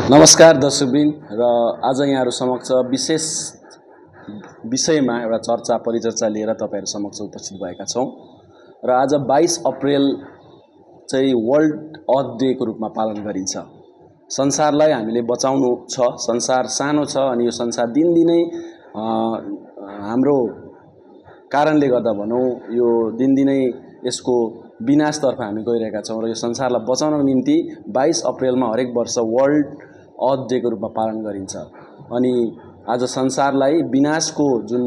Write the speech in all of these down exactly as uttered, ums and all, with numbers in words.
नमस्कार दर्शकबिन र आज यहाँहरु समक्ष विशेष विषयमा एउटा चर्चा परिचर्चा लिएर तपाईहरु समक्ष उपस्थित भएका छौं र आज बाइस अप्रिल चाहिँ वर्ल्ड अर्थ डे को रूपमा पालन गरिन्छ। संसारलाई हामीले बचाउनु छ। संसार सानो छ अनि यो संसार दिनदिनै हाम्रो कारणले गर्दा भनौं यो दिनदिनै यसको विनाशतर्फ हामी गइरहेका छौं र यो संसारलाई बचाउनको निम्ति बाइस अप्रिलमा हरेक वर्ष वर्ल्ड अर्थ डे को रूपमा पालन गरिन्छ। अनि आज संसारलाई विनाशको जुन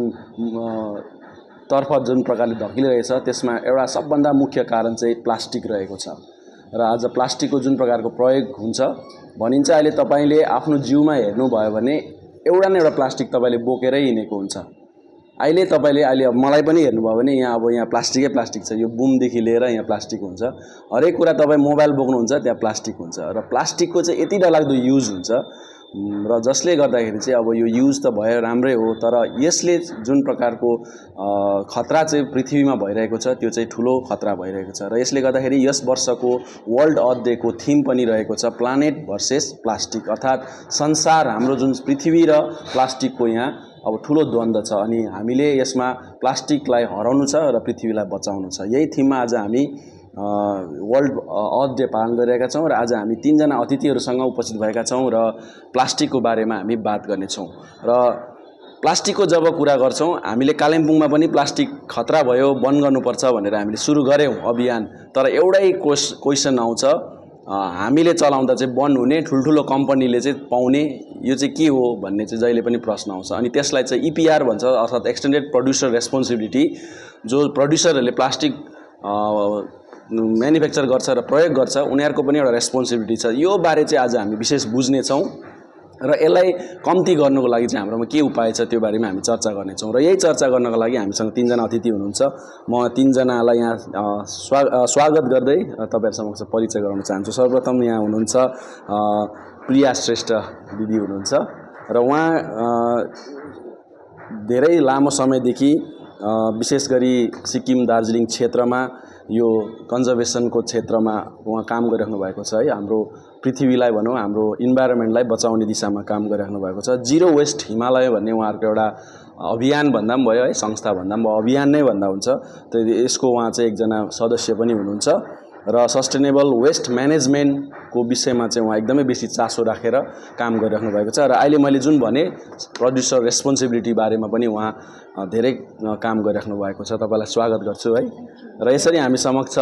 तर्फ जुन प्रकारले धकिलिरहेछ त्यसमा एउटा सबभन्दा मुख्य कारण चाहिँ प्लास्टिक रहेको छ र आज प्लास्टिकको जुन प्रकारको प्रयोग हुन्छ भनिन्छ अहिले तपाईले आफ्नो जिउमा हेर्नु भयो भने एउटा न एउटा प्लास्टिक तपाईले बोकेरै हिँडेको हुन्छ। अहिले तपाईले अहिले मलाई पनि हेर्नु भयो भने यहाँ अब यहाँ प्लास्टिकै प्लास्टिक छ। यो बुम देखि लिएर यहाँ प्लास्टिक हुन्छ। हरेक कुरा तपाई मोबाइल बोक्नुहुन्छ त्यहाँ प्लास्टिक हुन्छ र प्लास्टिकको चाहिँ यति डरलाग्दो युज हुन्छ र जसले गर्दाखेरि चाहिँ अब यो युज त भयो राम्रै हो तर यसले जुन प्रकारको खतरा चाहिँ पृथ्वीमा भइरहेको छ त्यो चाहिँ ठूलो खतरा भइरहेको छ र यसले गर्दाखेरि यस वर्षको वर्ल्ड अर्थ डे को थीम पनि रहेको छ प्लानेट भर्सेस प्लास्टिक, अर्थात संसार हाम्रो जुन पृथ्वी र प्लास्टिकको यहाँ अब ठूलो द्वन्द छ अनि हामीले यसमा प्लास्टिकलाई हराउनु छ र पृथ्वीलाई बचाउनु छ। यही थीममा आज हामी वर्ल्ड अर्थ डे पालन गरिरहेका छौं र आज हामी तीन जना अतिथिहरुसँग उपस्थित भएका छौं र प्लास्टिकको बारेमा हामी बात गर्ने छौं। र प्लास्टिकको जब कुरा गर्छौं हामीले कालिम्पोङमा पनि प्लास्टिक खतरा भयो बन्द गर्नुपर्छ भनेर हामीले सुरु गर्यौं अभियान, तर एउटै क्वेशन आउँछ हामीले चलाउँदा चाहिँ बन्द हुने ठुलठुलो कम्पनीले चाहिँ पाउने यो चाहिँ के हो भन्ने चाहिँ जहिले पनि प्रश्न आउँछ अनि त्यसलाई चाहिँ ईपीआर भन्छ, अर्थात एक्सटेन्डेड प्रोड्युसर रेस्पोन्सिबिलिटी। जो प्रोड्युसरहरूले प्लास्टिक म्यानुफ्याक्चर गर्छ र प्रयोग गर्छ उनीहरुको पनि एउटा रेस्पोन्सिबिलिटी छ। यो बारे चाहिँ आज हामी विशेष बुझ्ने छौं र यसलाई कम्ती गर्नको लागि चाहिँ हाम्रोमा के उपाय छ त्यो बारेमा हामी चर्चा गर्ने छौं र यही चर्चा गर्नको लागि हामीसँग तीन जना अतिथि हुनुहुन्छ। म तीन जनालाई यहाँ स्वागत गर्दै तपाईहरु समक्ष परिचय गराउन चाहन्छु। सर्वप्रथम यहाँ हुनुहुन्छ प्रिया श्रेष्ठ दिदी हुनुहुन्छ र उहाँ धेरै लामो समयदेखि विशेष गरी सिक्किम दार्जिलिङ क्षेत्रमा यो कन्जर्भेसनको क्षेत्रमा उहाँ काम गरिराख्नु भएको छ है। हाम्रो पृथ्वीलाई भनौं हाम्रो इन्भाइरोन्मेन्टलाई बचाउने दिशामा काम गरिराख्नु भएको छ। जीरो वेस्ट हिमालय भन्ने उहाँहरुको एउटा अभियान भन्दा पनि भयो है, संस्था भन्दा पनि अभियान नै भन्दा हुन्छ। त्यो यसको उहाँ चाहिँ एकजना सदस्य पनि हुनुहुन्छ र सस्टेनेबल वेस्ट म्यानेजमेन्टको विषयमा चाहिँ उहाँ एकदमै बेसी चासो राखेर काम गरिराख्नु भएको छ र अहिले मैले जुन भने प्रोड्युसर रेस्पोन्सिबिलिटी बारेमा पनि उहाँ धेरै काम गरिराख्नु भएको छ। तपाईलाई स्वागत गर्छु है। र यसरी हामी समक्ष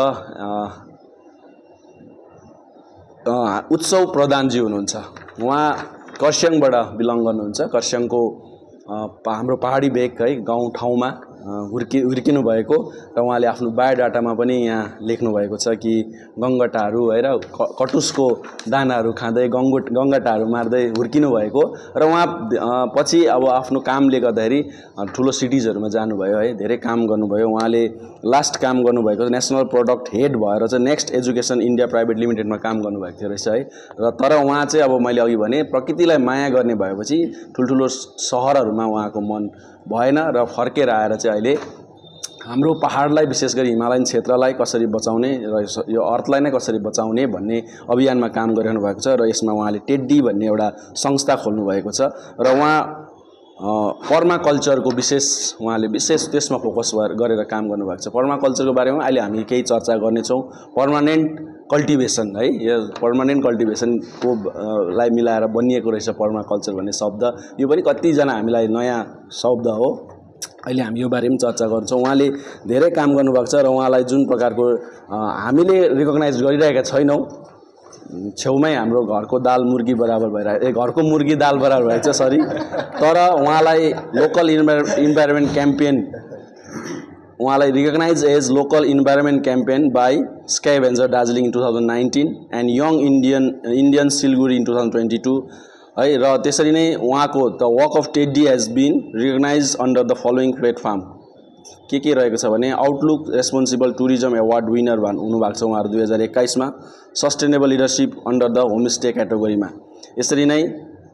उत्सव प्रधान जी हुनुहुन्छ। उहाँ कर्सियङबाट बिलङ गर्नुहुन्छ। कर्सियङको हाम्रो पहाडी भेग है गाउँ ठाउँमा हुर्कि हुर्किनु भएको र उहाँले आफ्नो बायोडाटामा पनि यहाँ लेख्नु भएको छ कि गङ्गटाहरू है र कटुसको दानाहरू खाँदै गङ्गट गङ्गटाहरू मार्दै हुर्किनु भएको र उहाँ पछि अब आफ्नो कामले गर्दाखेरि ठुलो सिटिजहरुमा जानुभयो है, धेरै काम गर्नुभयो। उहाँले लास्ट काम गर्नुभएको नेशनल प्रोडक्ट हेड भएर चाहिँ नेक्स्ट एजुकेसन इन्डिया प्राइभेट लिमिटेडमा काम गर्नुभएको थियो रहेछ है। र तर उहाँ चाहिँ अब मैले अघि भने प्रकृतिलाई माया गर्ने भएपछि ठुलठुलो शहरहरुमा उहाँको मन भएन र फर्केर आएर चाहिँ अहिले हाम्रो पहाडलाई विशेष गरी हिमालयन क्षेत्रलाई कसरी बचाउने र यो अर्थलाई नै कसरी बचाउने भन्ने अभियानमा काम गरिरहनु भएको छ र यसमा उहाँले टेड्डी भन्ने एउटा संस्था खोल्नु भएको छ र उहाँ पर्माकल्चरको विशेष उहाँले विशेष त्यसमा फोकस गरेर काम गर्नु भएको छ। पर्माकल्चरको बारेमा अहिले हामी केही चर्चा गर्ने छौं। पर्मानेन्ट कल्टिभेसन है, यो पर्मानेन्ट कल्टिभेसनको लाई मिलाएर बनिएको रहेछ पर्माकल्चर भन्ने शब्द। यो पनि कति जना हामीलाई नयाँ शब्द हो। अहिले हामी यो बारेमा चर्चा गर्छौं। उहाँले धेरै काम गर्नुभएको छ र उहाँलाई जुन प्रकारको हामीले रिकग्नाइज गरिरहेका छैनौं, छेउमै हाम्रो घरको दाल मुर्गी बराबर भइरहेको ए घरको मुर्गी दाल बराबर भएछ सरी, तर उहाँलाई लोकल इन्भाइरोन्मेन्ट क्याम्पेन उहाँलाई recognise as local environment campaign by scavenger Darjeeling in two thousand nineteen and young Indian Indian Siliguri in two thousand twenty two है। र त्यसरी नै उहाँको the work of Teddy has been recognise under the following platform के के रहेको छ भने Outlook responsible tourism award winner हुनुभएको छ उहाँहरु दुई हजार एक्काइस मा, sustainable leadership under the homestay क्याटेगोरीमा। यसरी नै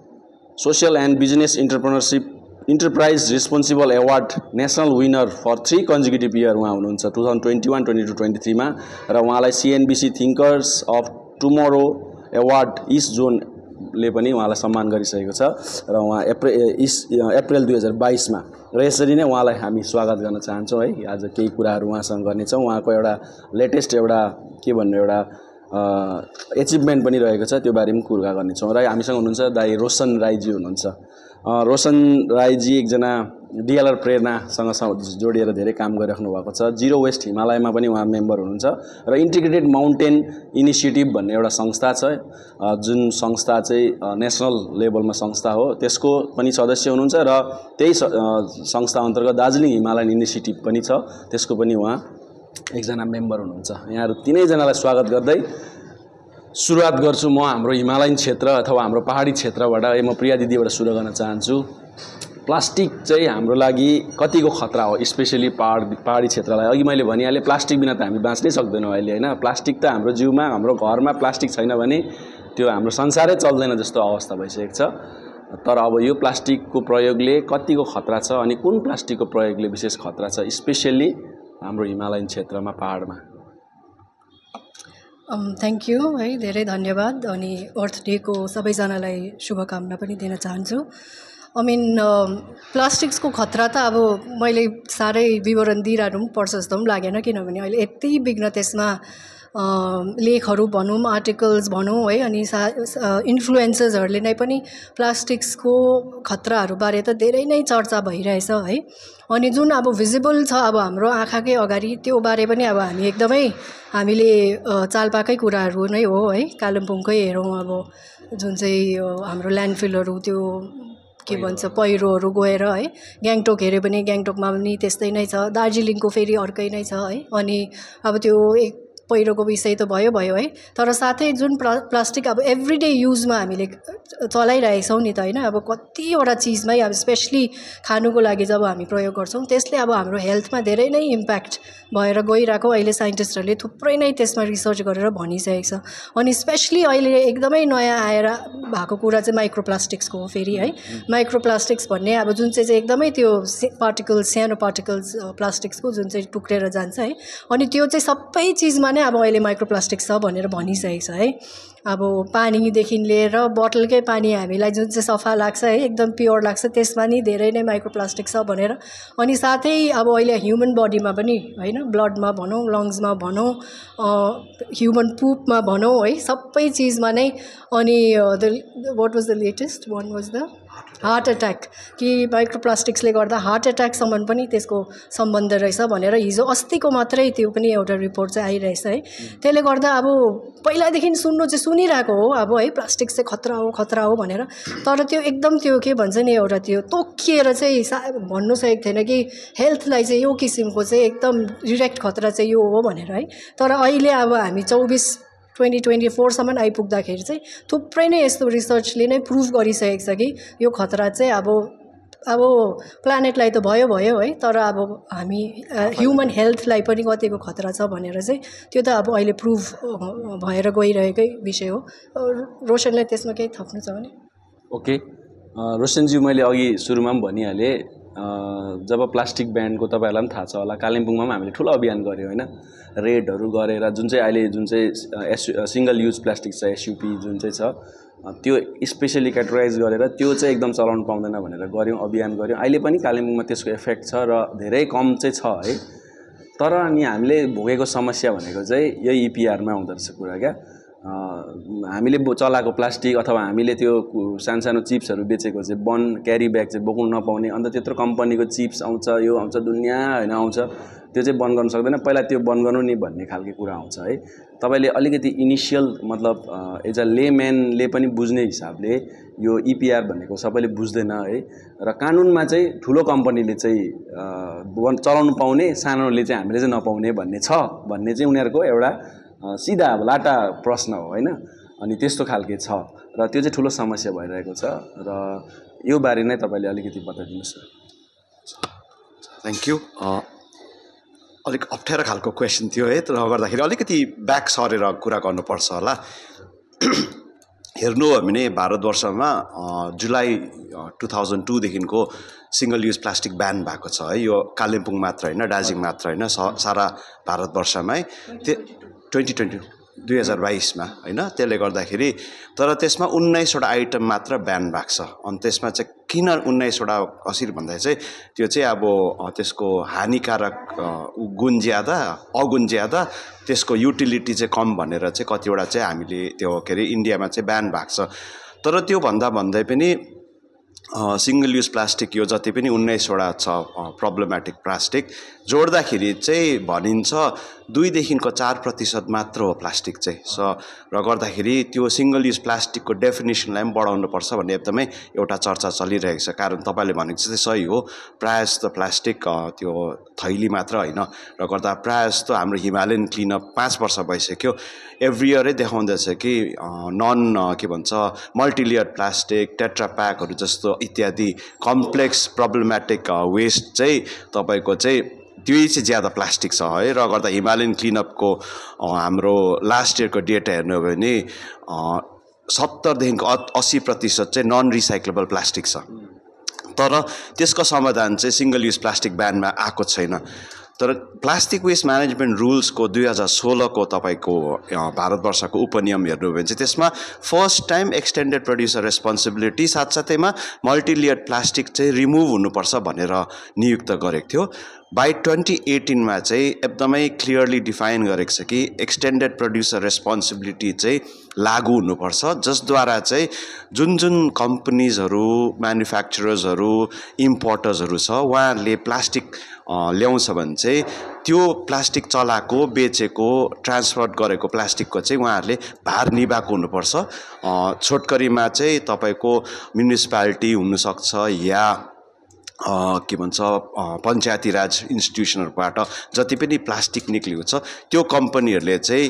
social and business entrepreneurship enterprise responsible award national winner for three consecutive year उहाँ हुनुहुन्छ two thousand twenty one twenty two twenty three मा र उहाँलाई CNBC thinkers of tomorrow award east zone ले पनि उहाँलाई सम्मान गरिसकेको छ र उहाँ एप्रिल इस अप्रिल दुई हजार बाइसमा र यसरी नै उहाँलाई हामी स्वागत गर्न चाहन्छौँ है। आज केही कुराहरू उहाँसँग गर्नेछौँ। उहाँको एउटा लेटेस्ट एउटा के भन्नु एउटा एचिभमेन्ट पनि रहेको छ, त्यो बारेमा कुरा गर्नेछौँ। र हामीसँग हुनुहुन्छ दाइ रोशन राईजी हुनुहुन्छ। रोशन राईजी एकजना डिएलआर प्रेरणासँग जोडिएर धेरै काम गरिराख्नु भएको छ। जिरो वेस्ट हिमालयमा पनि उहाँ मेम्बर हुनुहुन्छ र इन्टिग्रेटेड माउन्टेन इनिसिएटिभ भन्ने एउटा संस्था छ, जुन संस्था चाहिँ नेसनल लेभलमा संस्था हो, त्यसको पनि सदस्य हुनुहुन्छ र त्यही संस्था अन्तर्गत दार्जिलिङ हिमालयन इनिसिएटिभ पनि छ, त्यसको पनि उहाँ एकजना मेम्बर हुनुहुन्छ। यहाँहरू तीनैजनालाई स्वागत गर्दै सुरुवात गर्छु म हाम्रो हिमालयन क्षेत्र अथवा हाम्रो पहाडी क्षेत्रबाट। म प्रिया दिदीबाट सुरु गर्न चाहन्छु। प्लास्टिक चाहिँ हाम्रो लागि कतिको खतरा हो, स्पेसली पहाड पहाडी क्षेत्रलाई? अघि मैले भनिहालेँ, प्लास्टिक बिना त हामी बाँच्नै सक्दैनौँ अहिले होइन। प्लास्टिक त हाम्रो जिउमा, हाम्रो घरमा प्लास्टिक छैन भने त्यो हाम्रो संसारै चल्दैन जस्तो अवस्था भइसकेको छ। तर अब यो प्लास्टिकको प्रयोगले कतिको खतरा छ अनि कुन प्लास्टिकको प्रयोगले विशेष खतरा छ, स्पेसली हाम्रो हिमालयन क्षेत्रमा, पहाडमा? थ्याङ्क यू है, धेरै धन्यवाद। अनि अर्थ डेको सबैजनालाई शुभकामना पनि दिन चाहन्छु। आई मिन प्लास्टिक्सको खतरा त अब मैले साह्रै विवरण दिइरहनु पनि पर्छ जस्तो पनि लागेन, किनभने अहिले यति बिघ्न त्यसमा लेखहरू भनौँ, आर्टिकल्स भनौँ है, अनि सा इन्फ्लुएन्सर्सहरूले नै पनि प्लास्टिक्सको खतराहरूबारे त धेरै नै चर्चा भइरहेछ है। अनि जुन अब भिजिबल छ अब हाम्रो आँखाकै अगाडि, त्यो बारे पनि अब हामी एकदमै हामीले चालपाकै कुराहरू नै हो है। कालिम्पोङकै हेरौँ अब जुन चाहिँ हाम्रो ल्यान्डफिलहरू, त्यो के भन्छ पहिरोहरू गएर है, गान्तोक हेऱ्यो भने गान्तोकमा पनि त्यस्तै नै छ, दार्जिलिङको फेरि अर्कै नै छ है। अनि अब त्यो एक पहिरोको विषय त भयो भयो है, तर साथै जुन प्ला प्लास्टिक अब एभ्रिडे युजमा हामीले चलाइरहेछौँ नि त होइन। अब कतिवटा चिजमै अब स्पेसली खानुको लागि जब हामी प्रयोग गर्छौँ, त्यसले अब हाम्रो हेल्थमा धेरै नै इम्प्याक्ट भएर गइरहेको अहिले साइन्टिस्टहरूले थुप्रै नै त्यसमा रिसर्च गरेर भनिसकेको छ। अनि स्पेसली अहिले एकदमै नयाँ आएर भएको कुरा चाहिँ माइक्रोप्लास्टिक्सको हो फेरि है। माइक्रोप्लास्टिक्स भन्ने अब जुन चाहिँ चाहिँ एकदमै त्यो पार्टिकल्स, सानो पार्टिकल्स प्लास्टिक्सको जुन चाहिँ टुक्रेर जान्छ है, अनि त्यो चाहिँ सबै चिजमा नै अब अहिले माइक्रोप्लास्टिक्स छ भनेर भनिसकेको छ है। अब पानीदेखि लिएर बोतलकै पानी हामीलाई जुन चाहिँ सफा लाग्छ है, एकदम प्योर लाग्छ, त्यसमा नि धेरै नै माइक्रोप्लास्टिक छ भनेर। अनि साथै अब अहिले ह्युमन बडीमा पनि होइन, ब्लडमा भनौँ, लङ्समा भनौँ, ह्युमन पुपमा भनौँ है, सबै चिजमा नै। अनि the what was the latest one was the heart attack, कि माइक्रोप्लास्टिक्सले गर्दा हार्ट एट्याकसम्म पनि त्यसको सम्बन्ध रहेछ भनेर हिजो अस्तिको मात्रै त्यो पनि एउटा रिपोर्ट चाहिँ आइरहेछ है। त्यसले गर्दा अब पहिलादेखि सुन्नु चाहिँ सुनिरहेको हो अब है, प्लास्टिक चाहिँ खतरा हो खतरा हो भनेर, तर त्यो एकदम त्यो के भन्छ नि एउटा त्यो तोकिएर चाहिँ सा भन्नु सकेको थिएन कि हेल्थलाई चाहिँ यो किसिमको चाहिँ एकदम डिरेक्ट खतरा चाहिँ यो हो भनेर है। तर अहिले अब हामी चौबिस ट्वेन्टी ट्वेन्टी फोरसम्म आइपुग्दाखेरि चाहिँ थुप्रै नै यस्तो रिसर्चले नै प्रुभ गरिसकेको छ कि यो खतरा चाहिँ अब अब प्लानेटलाई त भयो भयो है, तर अब हामी ह्युमन हेल्थलाई पनि कतिको खतरा छ भनेर चाहिँ त्यो त अब अहिले प्रुभ भएर गइरहेकै विषय हो। रोशनलाई त्यसमा केही थप्नु छ भने? ओके रोशनजी, मैले अघि सुरुमा पनि भनिहालेँ, जब प्लास्टिक ब्यान्डको तपाईँहरूलाई पनि थाहा छ होला, कालिम्पोङमा पनि हामीले ठुलो अभियान गऱ्यौँ होइन, रेडहरू गरेर जुन चाहिँ अहिले जुन चाहिँ एस सिङ्गल युज प्लास्टिक छ, एसयुपी जुन चाहिँ छ, त्यो स्पेसली क्याटेगोराइज गरेर त्यो चाहिँ एकदम चलाउनु पाउँदैन भनेर गऱ्यौँ, अभियान गऱ्यौँ। अहिले पनि कालिम्पोङमा त्यसको इफेक्ट छ र धेरै कम चाहिँ छ है। तर अनि हामीले भोगेको समस्या भनेको चाहिँ यही इपिआरमा आउँदो रहेछ कुरा क्या। हामीले चलाएको प्लास्टिक अथवा हामीले त्यो सानो सानो चिप्सहरू बेचेको चाहिँ बन क्यारी ब्याग चाहिँ बोक्नु नपाउने, अन्त त्यत्रो कम्पनीको चिप्स आउँछ, यो आउँछ, दुनियाँ होइन आउँछ, त्यो चाहिँ बन्द गर्न सक्दैन, पहिला त्यो बन्द गर्नु नि भन्ने खालको कुरा आउँछ है। तपाईँले अलिकति इनिसियल मतलब एज अ लेम्यानले पनि बुझ्ने हिसाबले यो इपिआर भनेको सबैले बुझ्दैन है, र कानुनमा चाहिँ ठुलो कम्पनीले चाहिँ चलाउनु पाउने, सानोले चाहिँ हामीले चाहिँ नपाउने भन्ने छ भन्ने चाहिँ उनीहरूको एउटा सिधा अब लाटा प्रश्न हो होइन। अनि त्यस्तो खालके छ र त्यो चाहिँ ठुलो समस्या भइरहेको छ र यो बारे नै तपाईँले अलिकति बताइदिनुहोस् न। Thank you. अलिक अप्ठ्यारो खालको क्वेसन थियो है, तर गर्दाखेरि अलिकति ब्याक सरेर कुरा गर्नुपर्छ होला। हेर्नु हो भने भारतवर्षमा जुलाई टु थाउजन्ड टूदेखिको सिङ्गल युज प्लास्टिक ब्यान भएको छ है। यो कालिम्पोङ मात्र होइन, दार्जिलिङ मात्र होइन, सारा भारतवर्षमै त्यो ट्वेन्टी ट्वेन्टी दुई हजार बाइसमा होइन त्यसले गर्दाखेरि तर त्यसमा उन्नाइसवटा आइटम मात्र ब्यान भएको छ अनि त्यसमा चाहिँ किन उन्नाइसवटा कसरी भन्दा चाहिँ त्यो चाहिँ अब त्यसको हानिकारक गुण ज्यादा अगुण ज्यादा त्यसको युटिलिटी चाहिँ कम भनेर चाहिँ कतिवटा चाहिँ हामीले त्यो के अरे इन्डियामा चाहिँ ब्यान भएको छ तर त्यो भन्दा भन्दै पनि सिंगल युज प्लास्टिक यो जति पनि उन्नाइसवटा छ प्रब्लमेटिक प्लास्टिक जोड्दाखेरि चाहिँ भनिन्छ दुईदेखिको चार प्रतिशत मात्र हो प्लास्टिक चाहिँ स र गर्दाखेरि त्यो सिंगल युज प्लास्टिकको डेफिनेसनलाई पनि बढाउनुपर्छ भन्ने एकदमै एउटा चर्चा चलिरहेको छ कारण तपाईँले भनेको चाहिँ सही हो प्रायः जस्तो प्लास्टिक त्यो थैली मात्र होइन र गर्दा प्रायः जस्तो हाम्रो हिमालयन क्लिनअप पाँच वर्ष भइसक्यो एभ्री इयरै देखाउँदैछ कि नन के भन्छ मल्टिलेयर प्लास्टिक टेट्रा प्याकहरू जस्तो इत्यादि कम्प्लेक्स प्रब्लमेटिक वेस्ट चाहिँ तपाईँको चाहिँ त्यही चाहिँ ज्यादा प्लास्टिक छ है र गर्दा हिमालयन क्लिनअपको हाम्रो लास्ट इयरको डेटा हेर्नु हो भने सत्तरदेखिको अस्सी प्रतिशत चाहिँ नन रिसाइक्लेबल प्लास्टिक छ तर त्यसको समाधान चाहिँ सिंगल युज प्लास्टिक ब्यानमा आएको छैन तर प्लास्टिक वेस्ट म्यानेजमेन्ट रुल्सको दुई हजार सोह्रको तपाईँको भारतवर्षको उपनियम हेर्नु हो भने चाहिँ त्यसमा first time extended producer responsibility साथसाथैमा मल्टिलेयर प्लास्टिक चाहिँ रिमुभ हुनुपर्छ भनेर नियुक्त गरेको थियो बाई ट्वेन्टी एटिनमा चाहिँ एकदमै क्लियरली डिफाइन गरेको छ कि एक्सटेन्डेड प्रड्युसर रेस्पोन्सिबिलिटी चाहिँ लागू हुनुपर्छ जसद्वारा चाहिँ जुन जुन कम्पनीजहरू म्यानुफ्याक्चरर्सहरू इम्पोर्टर्सहरू छ उहाँहरूले प्लास्टिक ल्याउँछ भने चाहिँ त्यो प्लास्टिक चलाएको बेचेको ट्रान्सपोर्ट गरेको प्लास्टिकको चाहिँ उहाँहरूले भार निभाएको हुनुपर्छ छोटकरीमा चाहिँ तपाईँको म्युनिसिपालिटी हुनसक्छ या के भन्छ पञ्चायती राज इन्स्टिट्युसनहरूबाट जति पनि प्लास्टिक निक्लिएको छ त्यो कम्पनीहरूले चाहिँ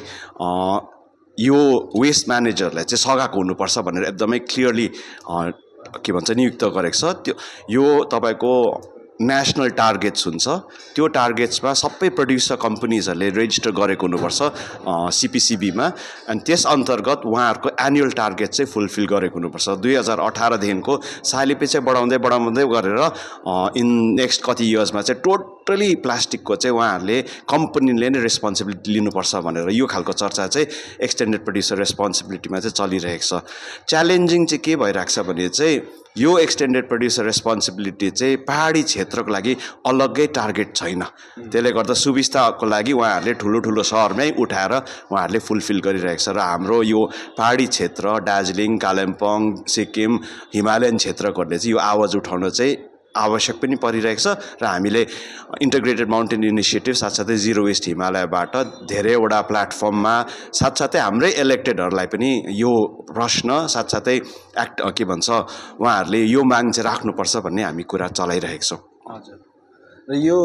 यो वेस्ट म्यानेजरलाई चाहिँ सघाएको हुनुपर्छ भनेर एकदमै क्लियरली के भन्छ नियुक्त गरेको छ त्यो यो तपाईँको नेशनल टार्गेट्स हुन्छ त्यो टार्गेट्समा सबै प्रड्युसर कम्पनीजहरूले रेजिस्टर गरेको हुनुपर्छ सिपिसिबीमा अनि त्यस अन्तर्गत उहाँहरूको एनुअल टार्गेट चाहिँ फुलफिल गरेको हुनुपर्छ दुई हजार अठारदेखिको सालैपछि बढाउँदै बढाउँदै गरेर इन नेक्स्ट कति इयर्समा चाहिँ टोटली प्लास्टिकको चाहिँ उहाँहरूले कम्पनीले नै रेस्पोन्सिबिलिटी लिनुपर्छ भनेर यो खालको चर्चा चाहिँ एक्सटेन्डेड प्रड्युसर रेस्पोन्सिबिलिटीमा चाहिँ चलिरहेको छ च्यालेन्जिङ चाहिँ के भइरहेको छ भने चाहिँ यो एक्सटेन्डेड प्रड्युसर रेस्पोन्सिबिलिटी चाहिँ पहाडी क्षेत्रको लागि अलग्गै टार्गेट छैन त्यसले गर्दा सुविस्ताको लागि उहाँहरूले ठुलो ठुलो सहरमै उठाएर उहाँहरूले फुलफिल गरिरहेको छ र हाम्रो यो पहाडी क्षेत्र दार्जिलिङ कालिम्पोङ सिक्किम हिमालयन क्षेत्रकोहरूले चाहिँ यो आवाज उठाउन चाहिँ आवश्यक पनि परिरहेको छ र हामीले इन्टिग्रेटेड माउन्टेन इनिसिएटिभ साथसाथै जिरो वेस्ट हिमालयबाट धेरैवटा प्लेटफर्ममा साथसाथै हाम्रै इलेक्टेडहरूलाई पनि यो प्रश्न साथसाथै एक्ट के भन्छ उहाँहरूले यो माग चाहिँ राख्नुपर्छ भन्ने हामी कुरा चलाइरहेको छौँ हजुर र यो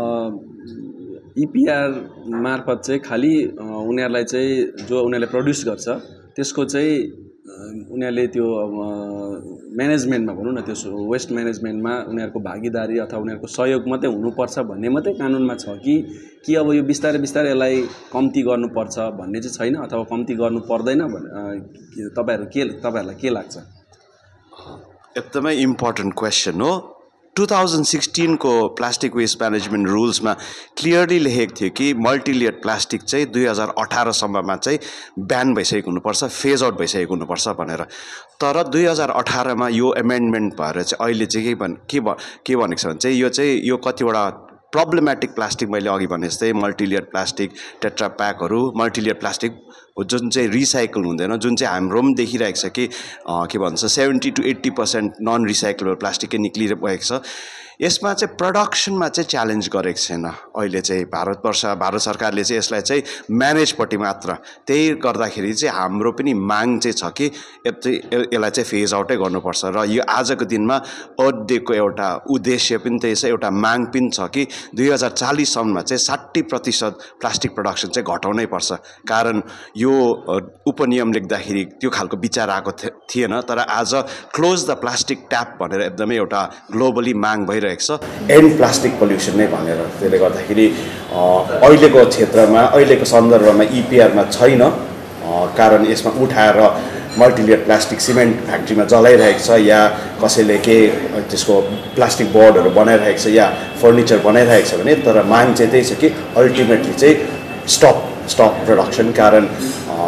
इपिआर मार्फत चाहिँ खालि उनीहरूलाई चाहिँ जो उनीहरूले प्रड्युस गर्छ त्यसको चाहिँ उनीहरूले त्यो म्यानेजमेन्टमा भनौँ न त्यो वेस्ट म्यानेजमेन्टमा उनीहरूको भागीदारी अथवा उनीहरूको सहयोग मात्रै हुनुपर्छ भन्ने मात्रै कानुनमा छ कि कि अब यो बिस्तारै बिस्तारै यसलाई कम्ती गर्नुपर्छ भन्ने चाहिँ छैन अथवा कम्ती गर्नु पर्दैन भन्ने तपाईँहरू के तपाईँहरूलाई के लाग्छ एकदमै इम्पोर्टेन्ट क्वेसन हो टु थाउजन्ड सिक्सटिनको प्लास्टिक वेस्ट म्यानेजमेन्ट रुल्समा क्लियरली लेखेको थियो कि मल्टिलेयर प्लास्टिक चाहिँ दुई हजार अठारसम्ममा चाहिँ ब्यान भइसकेको हुनुपर्छ फेज आउट भइसकेको हुनुपर्छ भनेर तर दुई हजार अठारमा यो एमेन्डमेन्ट भएर चाहिँ अहिले चाहिँ के भन् के भ के भनेको छ भने चाहिँ यो चाहिँ यो कतिवटा प्रब्लमेटिक प्लास्टिक मैले अघि भने जस्तै मल्टिलेयर प्लास्टिक टेट्रा प्याकहरू मल्टिलेयर प्लास्टिक जुन चाहिँ रिसाइकल हुँदैन जुन चाहिँ हाम्रो पनि देखिरहेको छ कि के भन्छ seventy to eighty percent non recyclable प्लास्टिकै निक्लिरहेको छ यसमा चाहिँ प्रडक्सनमा चाहिँ च्यालेन्ज गरेको छैन अहिले चाहिँ भारतवर्ष भारत सरकारले चाहिँ यसलाई चाहिँ म्यानेजपट्टि मात्र त्यही गर्दाखेरि चाहिँ हाम्रो पनि माग चाहिँ छ कि यसलाई चाहिँ फेज आउटै गर्नुपर्छ र यो आजको दिनमा अर्थ डेको एउटा उद्देश्य पनि त्यही छ एउटा माग पनि छ कि दुई हजार चालिससम्ममा चाहिँ साठी प्रतिशत प्लास्टिक प्रडक्सन चाहिँ घटाउनै पर्छ कारण यो उपनियम लेख्दाखेरि त्यो खालको विचार आएको थिएन तर आज क्लोज द प्लास्टिक ट्याप भनेर एकदमै एउटा ग्लोबली माग भइरहेको एन्ड प्लास्टिक पोल्युसन नै भनेर त्यसले गर्दाखेरि अहिलेको क्षेत्रमा अहिलेको सन्दर्भमा इपिआरमा छैन कारण यसमा उठाएर मल्टिलेयर प्लास्टिक सिमेन्ट फ्याक्ट्रीमा जलाइरहेको छ या कसैले के त्यसको प्लास्टिक बोर्डहरू बनाइरहेको छ या फर्निचर बनाइरहेको छ भने तर माग चाहिँ त्यही छ कि अल्टिमेटली चाहिँ स्टप स्टप प्रोडक्सन कारण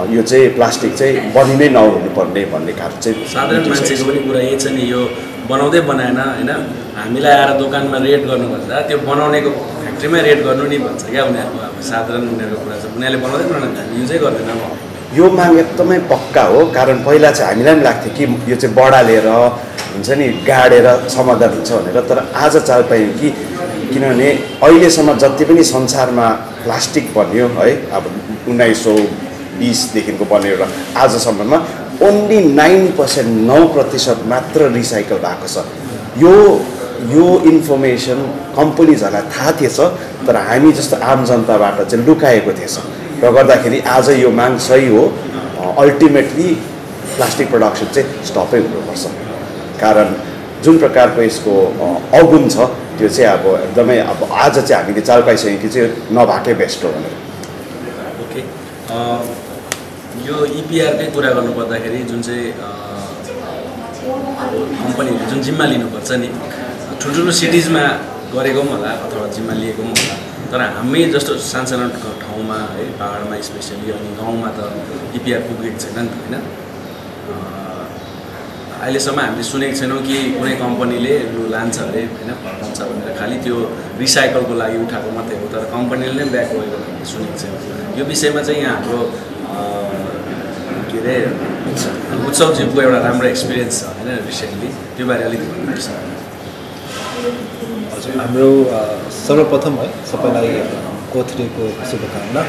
यो चाहिँ प्लास्टिक चाहिँ बनि नै नहुनुपर्ने भन्ने कारण चाहिँ साधारण मान्छेको पनि कुरा यही छ नि यो बनाउँदै बनाएन हैन हामीलाई आएर दोकानमा रेट गर्नुभन्दा त्यो बनाउनेको फ्याक्ट्रीमा रेट गर्नु नि भन्छ क्या उनीहरूको अब साधारण उनीहरूको कुरा छ उनीहरूले बनाउँदै बनाउँदैन हामी युजै गर्दैनौँ यो माग एकदमै पक्का हो कारण पहिला चाहिँ हामीलाई पनि लाग्थ्यो कि यो चाहिँ बढालेर हुन्छ नि गाडेर समाधान हुन्छ भनेर तर आज चाल पायौँ कि किनभने अहिलेसम्म जति पनि संसारमा प्लास्टिक बन्यो है अब उन्नाइस सौ बिसदेखिको बनेर आजसम्ममा ओन्ली नाइन पर्सेन्ट नौ प्रतिशत मात्र रिसाइकल भएको छ यो यो इन्फर्मेसन कम्पनीजहरूलाई थाहा थिएछ तर हामी जस्तो आम जनताबाट चाहिँ लुकाएको थिएछ र गर्दाखेरि आज यो माग सही हो अल्टिमेटली प्लास्टिक प्रडक्सन चाहिँ स्टपै हुनुपर्छ कारण जुन प्रकारको यसको अवगुण छ त्यो चाहिँ अब एकदमै अब आज चाहिँ हामीले चाल पाइसक्यौँ कि चाहिँ नभएकै बेस्ट हो भनेर ओके यो इपिआरकै कुरा गर्नुपर्दाखेरि जुन चाहिँ कम्पनीहरूले जुन जिम्मा लिनुपर्छ नि ठुल्ठुलो सिटिजमा गरेको पनि होला अथवा जिम्मा लिएको पनि होला तर हामी जस्तो सानसानो ठाउँमा है पाहाडमा स्पेसली अनि गाउँमा त इपिआर पुगेको छैन नि त होइन अहिलेसम्म हामीले सुनेको छैनौँ कि कुनै कम्पनीले लु लान्छ अरे होइन फर्काउँछ भनेर खालि त्यो रिसाइकलको लागि उठाएको मात्रै हो तर कम्पनीले नै ब्याक गएको हामीले सुनेको छैनौँ यो विषयमा चाहिँ यहाँ हाम्रो के अरे उत्सवजीको एउटा राम्रो एक्सपिरियन्स छ होइन रिसेन्टली त्यो बारे अलिकति भन्नुपर्छ हजुर हाम्रो सर्वप्रथम है सबैलाई कोथ डेको शुभकामना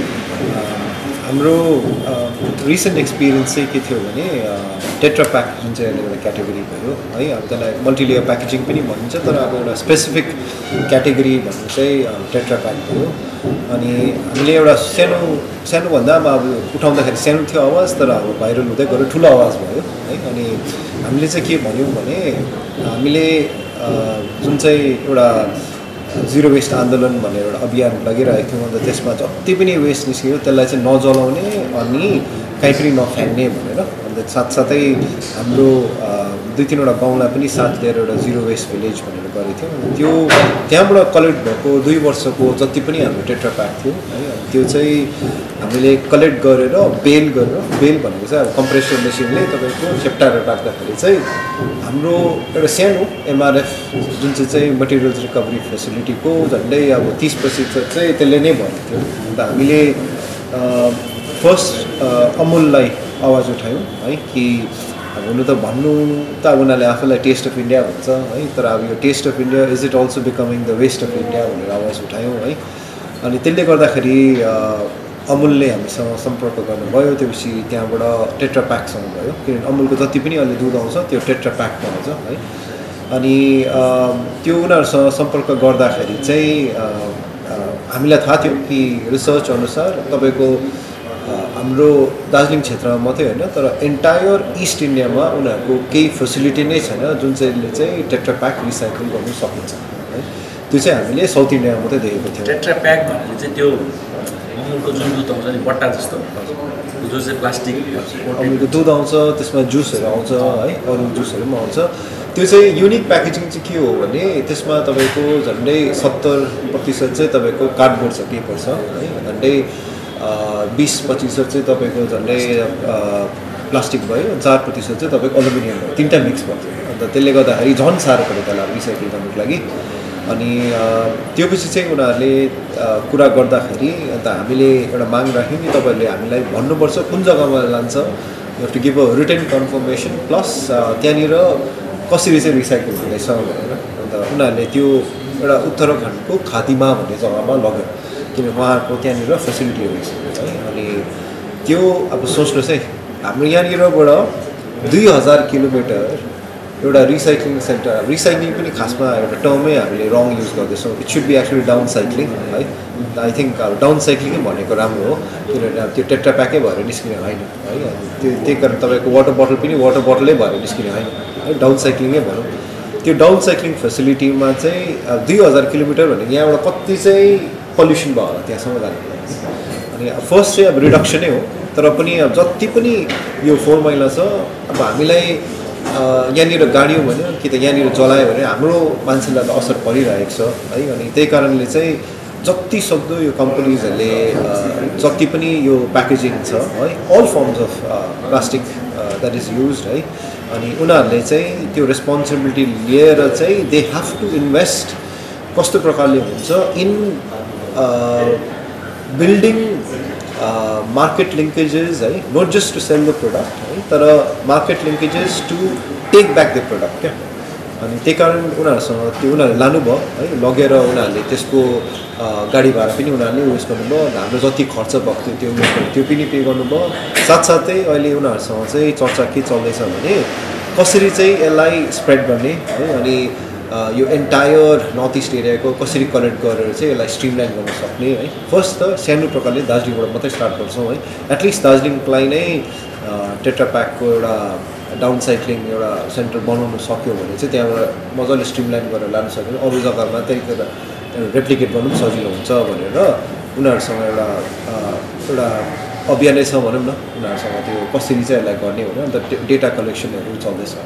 हाम्रो रिसेन्ट एक्सपिरियन्स चाहिँ के थियो भने टेट्रा प्याक जुन चाहिँ एउटा क्याटेगोरी भयो है अब त्यसलाई मल्टिलेयर प्याकेजिङ पनि भनिन्छ तर अब एउटा स्पेसिफिक क्याटेगोरी भन्नु चाहिँ टेट्रा प्याक भयो अनि हामीले एउटा सानो सानोभन्दा अब उठाउँदाखेरि सानो थियो आवाज तर अब भाइरल हुँदै गयो ठुलो आवाज भयो है अनि हामीले चाहिँ के भन्यौँ भने हामीले जुन चाहिँ एउटा जिरो वेस्ट आन्दोलन भनेर एउटा अभियान लगिरहेको थियौँ अन्त त्यसमा जति पनि वेस्ट निस्क्यो त्यसलाई चाहिँ नजलाउने अनि कहीँ पनि नफ्याँक्ने भनेर अन्त साथसाथै हाम्रो दुई तिनवटा गाउँलाई पनि साथ लिएर एउटा जिरो वेस्ट भिलेज भनेर गरेको थियौँ त्यो त्यहाँबाट कलेक्ट भएको दुई वर्षको जति पनि हाम्रो टेट्रा प्याक थियो है त्यो चाहिँ हामीले कलेक्ट गरेर बेल गरेर बेल भनेको चाहिँ अब कम्प्रेसर मेसिनले तपाईँको चेप्टाएर राख्दाखेरि चाहिँ हाम्रो एउटा सानो एमआरएफ जुन चाहिँ चाहिँ मटेरियल्स रिकभरी फेसिलिटीको झन्डै अब तिस प्रतिशत चाहिँ त्यसले नै भएको थियो अन्त हामीले फर्स्ट अमुललाई आवाज उठायौँ है कि अब हुनु त भन्नु त अब उनीहरूले आफूलाई टेस्ट अफ इन्डिया भन्छ है तर अब यो taste of India is it also becoming the waste of India भनेर आवाज उठायौँ है अनि त्यसले गर्दाखेरि अमुलले हामीसँग सम्पर्क गर्नुभयो त्यसपछि त्यहाँबाट टेट्रा प्याकसँग भयो किनभने अमुलको जति पनि अहिले दुध आउँछ त्यो टेट्रा प्याकमा आउँछ है अनि त्यो उनीहरूसँग सम्पर्क गर्दाखेरि चाहिँ हामीलाई थाहा थियो कि रिसर्च अनुसार तपाईँको हाम्रो दार्जिलिङ क्षेत्रमा मात्रै होइन तर एन्टायर इस्ट इन्डियामा उनीहरूको केही फेसिलिटी नै छैन जुन चाहिँले चाहिँ टेट्रा प्याक रिसाइकल गर्नु सकिन्छ है त्यो चाहिँ हामीले साउथ इन्डियामा मात्रै देखेको थियौँ टेट्रा प्याक भन्नाले चाहिँ त्यो अमुलको जुन दुध आउँछ नि बट्टा जस्तो जो चाहिँ प्लास्टिक अमुलको दुध आउँछ त्यसमा जुसहरू आउँछ है अरू जुसहरू पनि आउँछ त्यो चाहिँ युनिक प्याकेजिङ चाहिँ के हो भने त्यसमा तपाईँको झन्डै सत्तर प्रतिशत चाहिँ तपाईँको कार्डबोर्ड छ पेपर छ है झन्डै बिस प्रतिशत चाहिँ तपाईँको झन्डै प्लास्टिक भयो चार प्रतिशत चाहिँ तपाईँको एलुमिनियम भयो तिनवटा मिक्स भयो अन्त त्यसले गर्दाखेरि झन् साह्रो पऱ्यो त्यसलाई रिसाइकल गर्नुको लागि अनि त्यो पछि चाहिँ उनीहरूले कुरा गर्दाखेरि अन्त हामीले एउटा माग राख्यौँ कि तपाईँहरूले हामीलाई भन्नुपर्छ कुन जग्गामा लान्छ you to give a written confirmation plus त्यहाँनिर कसरी चाहिँ रिसाइकल हुँदैछ भनेर अन्त उनीहरूले त्यो एउटा उत्तराखण्डको खातीमा भन्ने जग्गामा लग्यो किनभने उहाँहरूको त्यहाँनिर फेसिलिटी रहेछ है अनि त्यो अब सोच्नुहोस् है हाम्रो यहाँनिरबाट दुई हजार किलोमिटर एउटा रिसाइक्लिङ सेन्टर रिसाइक्लिङ पनि खासमा एउटा टर्मै हामीले रङ युज गर्दैछौँ it should be actually downcycling है आई थिङ्क अब डाउन साइक्लिङै भनेको राम्रो हो किनभने अब त्यो टेट्रा प्याकै भएर निस्किने होइन है त्यो त्यही कारण तपाईँको वाटर बोटल पनि वाटर बोटलै भएर निस्किने होइन है डाउन साइक्लिङै भनौँ त्यो डाउन साइक्लिङ फेसिलिटीमा चाहिँ दुई हजार किलोमिटर भनेको यहाँबाट कति चाहिँ पल्युसन भयो होला त्यहाँसम्म जानु अनि फर्स्ट चाहिँ अब रिडक्सनै हो तर पनि अब जति पनि यो फोहोर मैला छ अब हामीलाई यहाँनिर गाडियो भन्यो कि त यहाँनिर जलायो भने हाम्रो मान्छेलाई त असर परिरहेको छ है अनि त्यही कारणले चाहिँ जति सक्दो यो कम्पनीजहरूले जति पनि यो प्याकेजिङ छ है all forms of plastic that is use है अनि उनीहरूले चाहिँ त्यो रेस्पोन्सिबिलिटी लिएर चाहिँ दे हेभ टु इन्भेस्ट कस्तो प्रकारले हुन्छ इन बिल्डिङ मार्केट लिङ्केजेस है not just to sell the product है तर market linkages to take back the product क्या अनि त्यही कारण उनीहरूसँग त्यो उनीहरूले लानुभयो है लगेर उनीहरूले त्यसको गाडी भाडा पनि उनीहरूले उयस गर्नुभयो हाम्रो जति खर्च भएको थियो त्यो त्यो पनि पे गर्नुभयो साथसाथै अहिले उनीहरूसँग चाहिँ चर्चा के चल्दैछ भने कसरी चाहिँ यसलाई स्प्रेड गर्ने है अनि यो एन्टायर नर्थ इस्ट एरियाको कसरी कनेक्ट गरेर चाहिँ यसलाई स्ट्रिमलाइन गर्न सक्ने है फर्स्ट त सानो प्रकारले दार्जिलिङबाट मात्रै स्टार्ट गर्छौँ है एटलिस्ट दार्जिलिङलाई नै टेट्रा प्याकको एउटा डाउन साइक्लिङ एउटा सेन्टर बनाउनु सक्यो भने चाहिँ त्यहाँबाट मजाले स्ट्रिमलाइन गरेर लान सक्यो अरू जग्गामा त्यही रेप्लिकेट गर्नु पनि सजिलो हुन्छ भनेर उनीहरूसँग एउटा एउटा अभियानै छ भनौँ न उनीहरूसँग त्यो कसरी चाहिँ यसलाई गर्ने भने अन्त डेटा कलेक्सनहरू चल्दैछ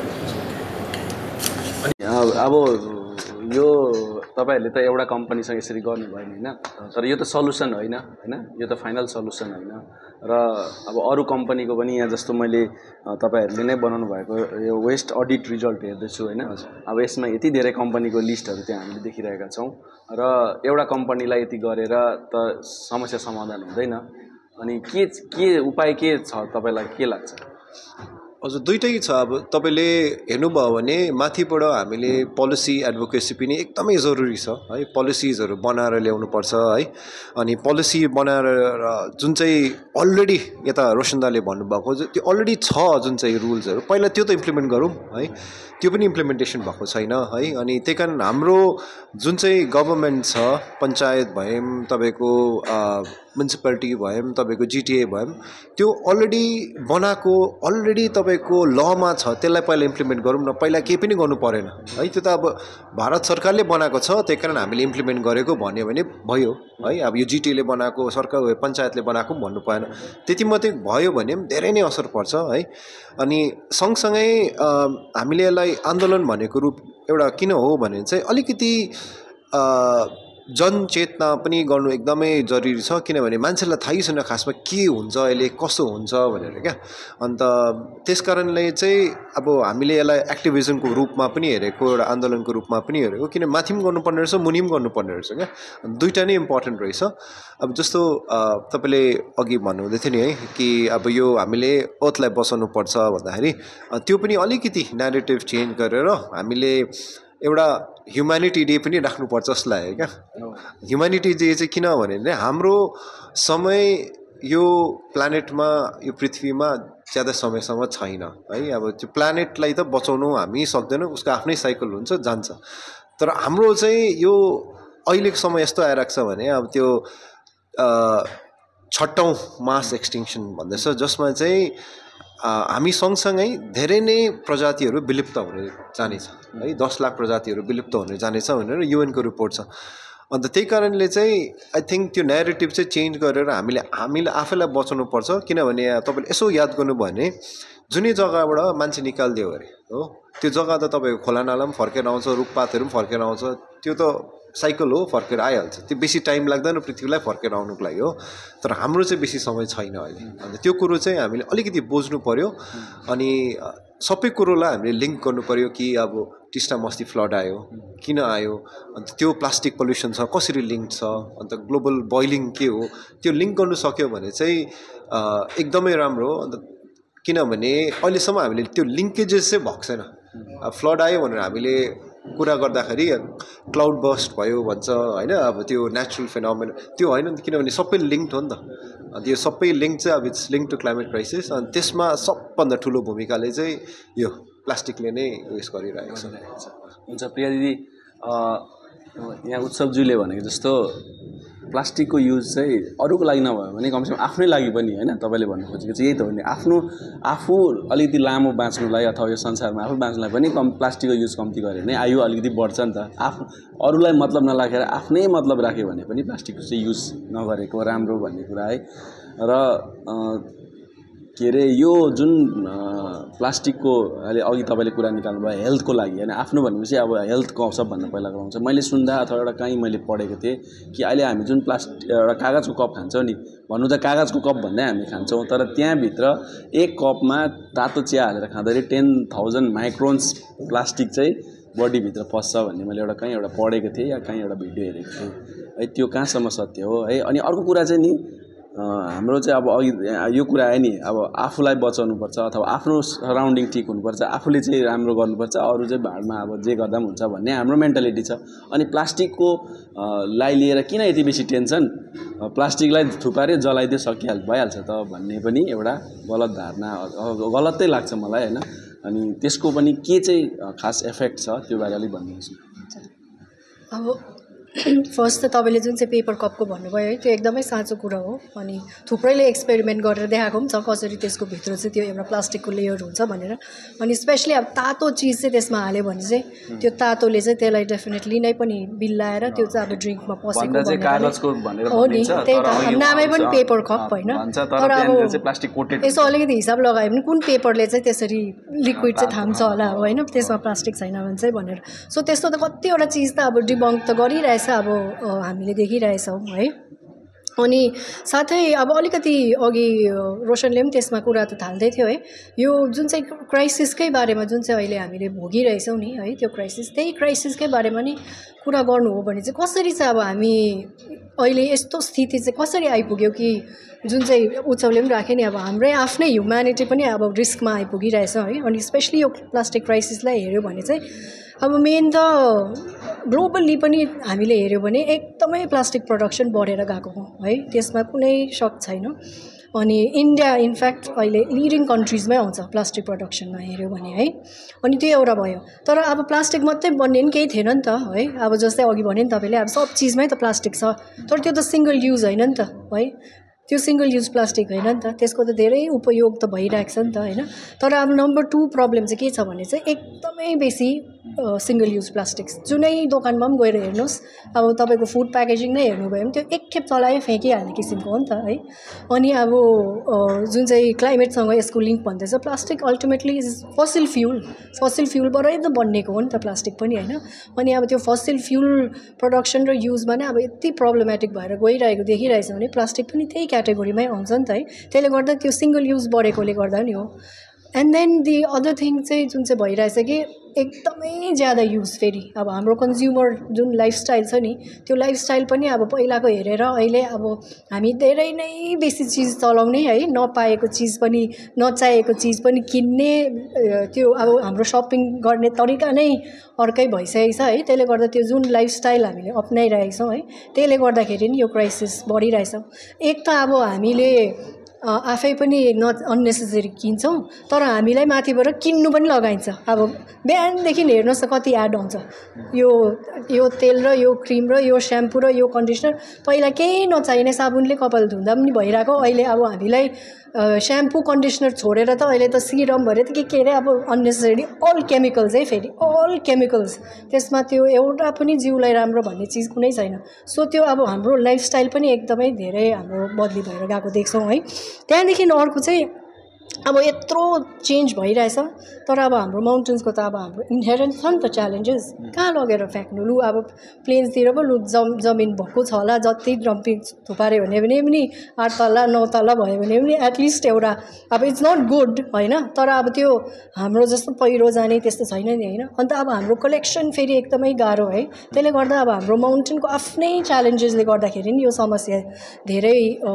अब यो तपाईँहरूले त एउटा कम्पनीसँग यसरी गर्नुभयो नि होइन तर यो त सल्युसन होइन होइन यो त फाइनल सल्युसन होइन र अब अरू कम्पनीको पनि यहाँ जस्तो मैले तपाईँहरूले नै बनाउनु भएको यो वेस्ट अडिट रिजल्ट हेर्दैछु होइन अब यसमा यति धेरै कम्पनीको लिस्टहरू त्यहाँ हामीले देखिरहेका छौँ र एउटा कम्पनीलाई यति गरेर त समस्या समाधान हुँदैन अनि के के उपाय के छ तपाईँलाई के लाग्छ हजुर दुइटै छ अब तपाईँले हेर्नुभयो भने माथिबाट हामीले पोलिसी एडभोकेसी पनि एकदमै जरुरी छ है पोलिसिजहरू बनाएर ल्याउनुपर्छ है अनि पोलिसी बनाएर जुन चाहिँ अलरेडी यता रोशन दाले भन्नुभएको त्यो अलरेडी छ जुन चाहिँ रुल्सहरू पहिला त्यो त इम्प्लिमेन्ट गरौँ है त्यो पनि इम्प्लिमेन्टेसन भएको छैन है अनि त्यही कारण हाम्रो जुन चाहिँ गभर्मेन्ट छ पञ्चायत भयौँ तपाईँको म्युनिसिपालिटी भयौँ तपाईँको जिटिए भयौँ त्यो अलरेडी बनाएको अलरेडी तपाईँको लमा छ त्यसलाई पहिला इम्प्लिमेन्ट गरौँ न पहिला केही पनि गर्नु परेन है त्यो त अब भारत सरकारले बनाएको छ त्यही कारण हामीले इम्प्लिमेन्ट गरेको भन्यो भने भयो है अब यो जिटिएले बनाएको सरकार पञ्चायतले बनाएको पनि भन्नु पाएन त्यति मात्रै भयो भने पनि धेरै नै असर पर्छ है अनि सँगसँगै हामीले यसलाई आन्दोलन भनेको रूप एउटा किन हो भने चाहिँ अलिकति जनचेतना पनि गर्नु एकदमै जरुरी छ किनभने मान्छेलाई थाहै छैन खासमा के हुन्छ अहिले कसो हुन्छ भनेर क्या अन्त त्यस कारणले चाहिँ अब हामीले यसलाई एक्टिभिजमको रूपमा पनि हेरेको एउटा आन्दोलनको रूपमा पनि हेरेको किन माथि पनि गर्नुपर्ने रहेछ मुनि पनि गर्नुपर्ने रहेछ क्या दुईवटा नै इम्पोर्टेन्ट रहेछ अब जस्तो तपाईँले अघि भन्नुहुँदै थियो नि है कि अब यो हामीले अर्थलाई बचाउनु पर्छ भन्दाखेरि त्यो पनि अलिकति न्यारेटिभ चेन्ज गरेर हामीले एउटा ह्युम्यानिटी डे पनि राख्नुपर्छ जस्तो लाग्यो क्या ह्युम्यानिटी डे चाहिँ किन भने हाम्रो समय यो प्लानेटमा यो पृथ्वीमा ज्यादा समयसम्म छैन है अब त्यो प्लानेटलाई त बचाउनु हामी सक्दैनौँ उसको आफ्नै साइकल हुन्छ जान्छ तर हाम्रो चाहिँ यो अहिलेको समय यस्तो आइरहेको छ भने अब त्यो छटौँ मास एक्सटिङ्सन भन्दैछ जसमा चाहिँ हामी सँगसँगै धेरै नै प्रजातिहरू विलुप्त हुने जानेछ है दस लाख प्रजातिहरू विलुप्त हुने जानेछ भनेर युएनको रिपोर्ट छ अन्त त्यही कारणले चाहिँ आई थिङ्क त्यो न्यारेटिभ चाहिँ चेन्ज गरेर हामीले हामीले आफैलाई बचाउनु पर्छ किनभने तपाईँले यसो याद गर्नुभयो भने जुनै जग्गाबाट मान्छे निकालिदियो अरे हो त्यो जग्गा त तपाईँको खोला नाला पनि फर्केर आउँछ रुखपातहरू पनि फर्केर आउँछ त्यो त साइकल हो फर्केर आइहाल्छ त्यो बेसी टाइम लाग्दैन पृथ्वीलाई फर्केर आउनुको लागि हो तर हाम्रो चाहिँ बेसी समय छैन अहिले अन्त त्यो कुरो चाहिँ हामीले अलिकति बुझ्नु पर्यो अनि सबै कुरोलाई हामीले लिङ्क गर्नु पर्यो कि अब टिस्टामा अस्ति फ्लड आयो किन आयो अन्त त्यो प्लास्टिक पल्युसनसँग कसरी लिङ्क छ अन्त ग्लोबल बोइलिङ के हो त्यो लिङ्क गर्नु सक्यो भने चाहिँ एकदमै राम्रो अन्त किनभने अहिलेसम्म हामीले त्यो लिङ्केजेस चाहिँ भएको छैन फ्लड आयो भनेर हामीले कुरा गर्दाखेरि क्लाउड बस्ट भयो भन्छ होइन अब त्यो नेचुरल फिनोमेना त्यो होइन नि त किनभने सबै लिङ्क्ड हो नि त अन्त यो सबै लिङ्क चाहिँ अब it's link to climate crisis अनि त्यसमा सबभन्दा ठुलो भूमिकाले चाहिँ यो प्लास्टिकले नै उयस गरिरहेको छ हुन्छ प्रिया दिदी यहाँ उत्सवज्यूले भनेको जस्तो प्लास्टिकको युज चाहिँ अरूको लागि नभयो भने कमसेकम आफ्नै लागि पनि होइन तपाईँले भन्नु खोजेको चाहिँ यही त हो नि आफ्नो आफू अलिकति लामो बाँच्नुलाई अथवा यो संसारमा आफू बाँच्नुलाई पनि कम प्लास्टिकको युज कम्ती गऱ्यो भने आयु अलिकति बढ्छ नि त आफू अरूलाई मतलब नराखेर आफ्नै मतलब राख्यो भने पनि प्लास्टिकको चाहिँ युज नगरेको राम्रो भन्ने कुरा है र के अरे यो जुन प्लास्टिकको अहिले अघि तपाईँले कुरा निकाल्नु भयो हेल्थको लागि होइन आफ्नो भनेपछि अब हेल्थको आउँछ भन्न पहिला गराउँछ मैले सुन्दा अथवा एउटा कहीँ मैले पढेको थिएँ कि अहिले हामी जुन प्लास्टिक एउटा कागजको कप खान्छौँ नि भन्नु त कागजको कप भन्दै हामी खान्छौँ तर त्यहाँभित्र एक कपमा तातो चिया हालेर खाँदाखेरि टेन थाउजन्ड माइक्रोन्स प्लास्टिक चाहिँ बडीभित्र पस्छ भन्ने मैले एउटा कहीँ एउटा पढेको थिएँ या कहीँ एउटा भिडियो हेरेको थिएँ है त्यो कहाँसम्म सत्य हो है अनि अर्को कुरा चाहिँ नि हाम्रो चाहिँ अब अघि यो कुरा आयो नि अब आफूलाई बचाउनुपर्छ अथवा आफ्नो सराउन्डिङ ठिक हुनुपर्छ आफूले चाहिँ राम्रो गर्नुपर्छ अरू चाहिँ भाडमा अब जे गर्दा पनि हुन्छ भन्ने हाम्रो मेन्टालिटी छ अनि प्लास्टिकको लाई लिएर किन यति बेसी टेन्सन प्लास्टिकलाई थुपारे जलाइदियो सकिहाल भइहाल्छ त भन्ने पनि एउटा गलत धारणा गलतै लाग्छ मलाई होइन अनि त्यसको पनि के चाहिँ खास इफेक्ट छ त्यो बारे अलिक भन्नुहोस् अब फर्स्ट त तपाईँले जुन चाहिँ पेपर कपको भन्नुभयो है त्यो एकदमै साँचो कुरा हो अनि थुप्रैले एक्सपेरिमेन्ट गरेर देखाएको पनि छ कसरी त्यसको भित्र चाहिँ त्यो एउटा प्लास्टिकको लेयर हुन्छ भनेर अनि स्पेसली अब तातो चिज चाहिँ त्यसमा हाल्यो भने चाहिँ त्यो तातोले चाहिँ त्यसलाई डेफिनेटली नै पनि बिल्लाएर त्यो चाहिँ अब ड्रिङ्कमा पसेको हो नि त्यही त नामै पनि पेपर कप होइन तर अब यसो अलिकति हिसाब लगायो भने कुन पेपरले चाहिँ त्यसरी लिक्विड चाहिँ थाम्छ होला होइन त्यसमा प्लास्टिक छैन भने चाहिँ भनेर सो त्यस्तो त कतिवटा चिज त अब डिबङ्क त गरिरहेछ अब हामीले देखिरहेछौँ है अनि साथै अब अलिकति अघि रोशनले पनि त्यसमा कुरा त थाल्दै थियो है यो जुन चाहिँ क्राइसिसकै बारेमा जुन चाहिँ अहिले हामीले भोगिरहेछौँ नि है त्यो क्राइसिस त्यही क्राइसिसकै बारेमा नि कुरा गर्नु हो भने चाहिँ कसरी चाहिँ अब हामी अहिले यस्तो स्थिति चाहिँ कसरी आइपुग्यो कि जुन चाहिँ उत्सवले पनि राख्यो नि अब हाम्रै आफ्नै ह्युम्यानिटी पनि अब रिस्कमा आइपुगिरहेछ है अनि स्पेसली यो प्लास्टिक क्राइसिसलाई हेऱ्यो भने चाहिँ अब मेन त ग्लोबल्ली पनि हामीले हेऱ्यौँ भने एकदमै प्लास्टिक प्रडक्सन बढेर गएको हो है त्यसमा कुनै शक छैन अनि इन्डिया इनफ्याक्ट अहिले लिडिङ कन्ट्रिजमै आउँछ प्लास्टिक प्रडक्सनमा हेऱ्यौँ भने है अनि त्यो एउटा भयो तर अब प्लास्टिक मात्रै बन्ने नि केही थिएन नि त है अब जस्तै अघि भने नि तपाईँले अब सब चिजमै त प्लास्टिक छ तर त्यो त सिङ्गल युज होइन नि त है त्यो सिङ्गल युज प्लास्टिक होइन नि त त्यसको त धेरै उपयोग त भइरहेको छ नि त होइन तर अब नम्बर टू प्रब्लम चाहिँ के छ भने चाहिँ एकदमै बेसी सिङ्गल युज प्लास्टिक्स जुनै दोकानमा पनि गएर हेर्नुहोस् अब तपाईँको फुड प्याकेजिङ नै हेर्नुभयो भने त्यो एकखेप चलायो फ्याँकिहाल्ने किसिमको हो नि त है अनि अब जुन चाहिँ क्लाइमेटसँग यसको लिङ्क भन्दैछ plastic ultimately is fossil fuel fossil फ्युलबाटै त बनिएको हो नि त प्लास्टिक पनि होइन अनि अब त्यो फसिल फ्युल प्रडक्सन र युजमा नै अब यति प्रब्लमेटिक भएर गइरहेको देखिरहेछ भने प्लास्टिक पनि त्यही क्याटेगोरीमै आउँछ नि त है त्यसले गर्दा त्यो सिङ्गल युज बढेकोले गर्दा नि हो and then the other thing चाहिँ जुन चाहिँ भइरहेछ कि एकदमै ज्यादा युज फेरि अब हाम्रो कन्ज्युमर जुन लाइफस्टाइल छ नि त्यो लाइफस्टाइल पनि अब पहिलाको हेरेर अहिले अब हामी धेरै नै बेसी चिज चलाउने है नपाएको चिज पनि नचाहेको चिज पनि किन्ने त्यो अब हाम्रो सपिङ गर्ने तरिका नै अर्कै भइसकेको छ है त्यसले गर्दा त्यो जुन लाइफस्टाइल हामीले अप्नाइरहेको छौँ है त्यसले गर्दाखेरि नि यो क्राइसिस बढिरहेछ एक त अब हामीले आफै पनि न अननेसेसरी किन्छौँ तर हामीलाई माथिबाट किन्नु पनि लगाइन्छ अब बिहानदेखि हेर्नुहोस् त कति एड आउँछ यो यो तेल र यो क्रिम र यो स्याम्पू र यो कन्डिसनर पहिला केही नचाहिने साबुनले कपाल धुँदा पनि भइरहेको अहिले अब हामीलाई स्याम्पू कन्डिसनर छोडेर त अहिले त सिरम भरे त के के अरे अब अननेसेसरी अल केमिकल्स है फेरि अल केमिकल्स त्यसमा त्यो एउटा पनि जिउलाई राम्रो भन्ने चिज कुनै छैन सो त्यो अब हाम्रो लाइफस्टाइल पनि एकदमै धेरै हाम्रो बदली भएर गएको देख्छौँ है त्यहाँदेखि अर्को चाहिँ अब यत्रो चेन्ज भइरहेछ तर अब हाम्रो माउन्टेन्सको त अब हाम्रो इन्हेरेन्ट छ नि त च्यालेन्जेस कहाँ लगेर फ्याँक्नु लु अब प्लेन्सतिर पो लु जम जमिन भएको छ होला जति डम्पिङ थुपाऱ्यो भने पनि पनि आठ तल्ला नौ तल्ला भयो भने पनि एटलिस्ट एउटा अब इट्स नट गुड होइन तर अब त्यो हाम्रो जस्तो पहिरो जाने त्यस्तो छैन नि होइन अन्त अब हाम्रो कलेक्सन फेरि एकदमै गाह्रो है त्यसले गर्दा अब हाम्रो माउन्टेनको आफ्नै च्यालेन्जेसले गर्दाखेरि नि यो समस्या धेरै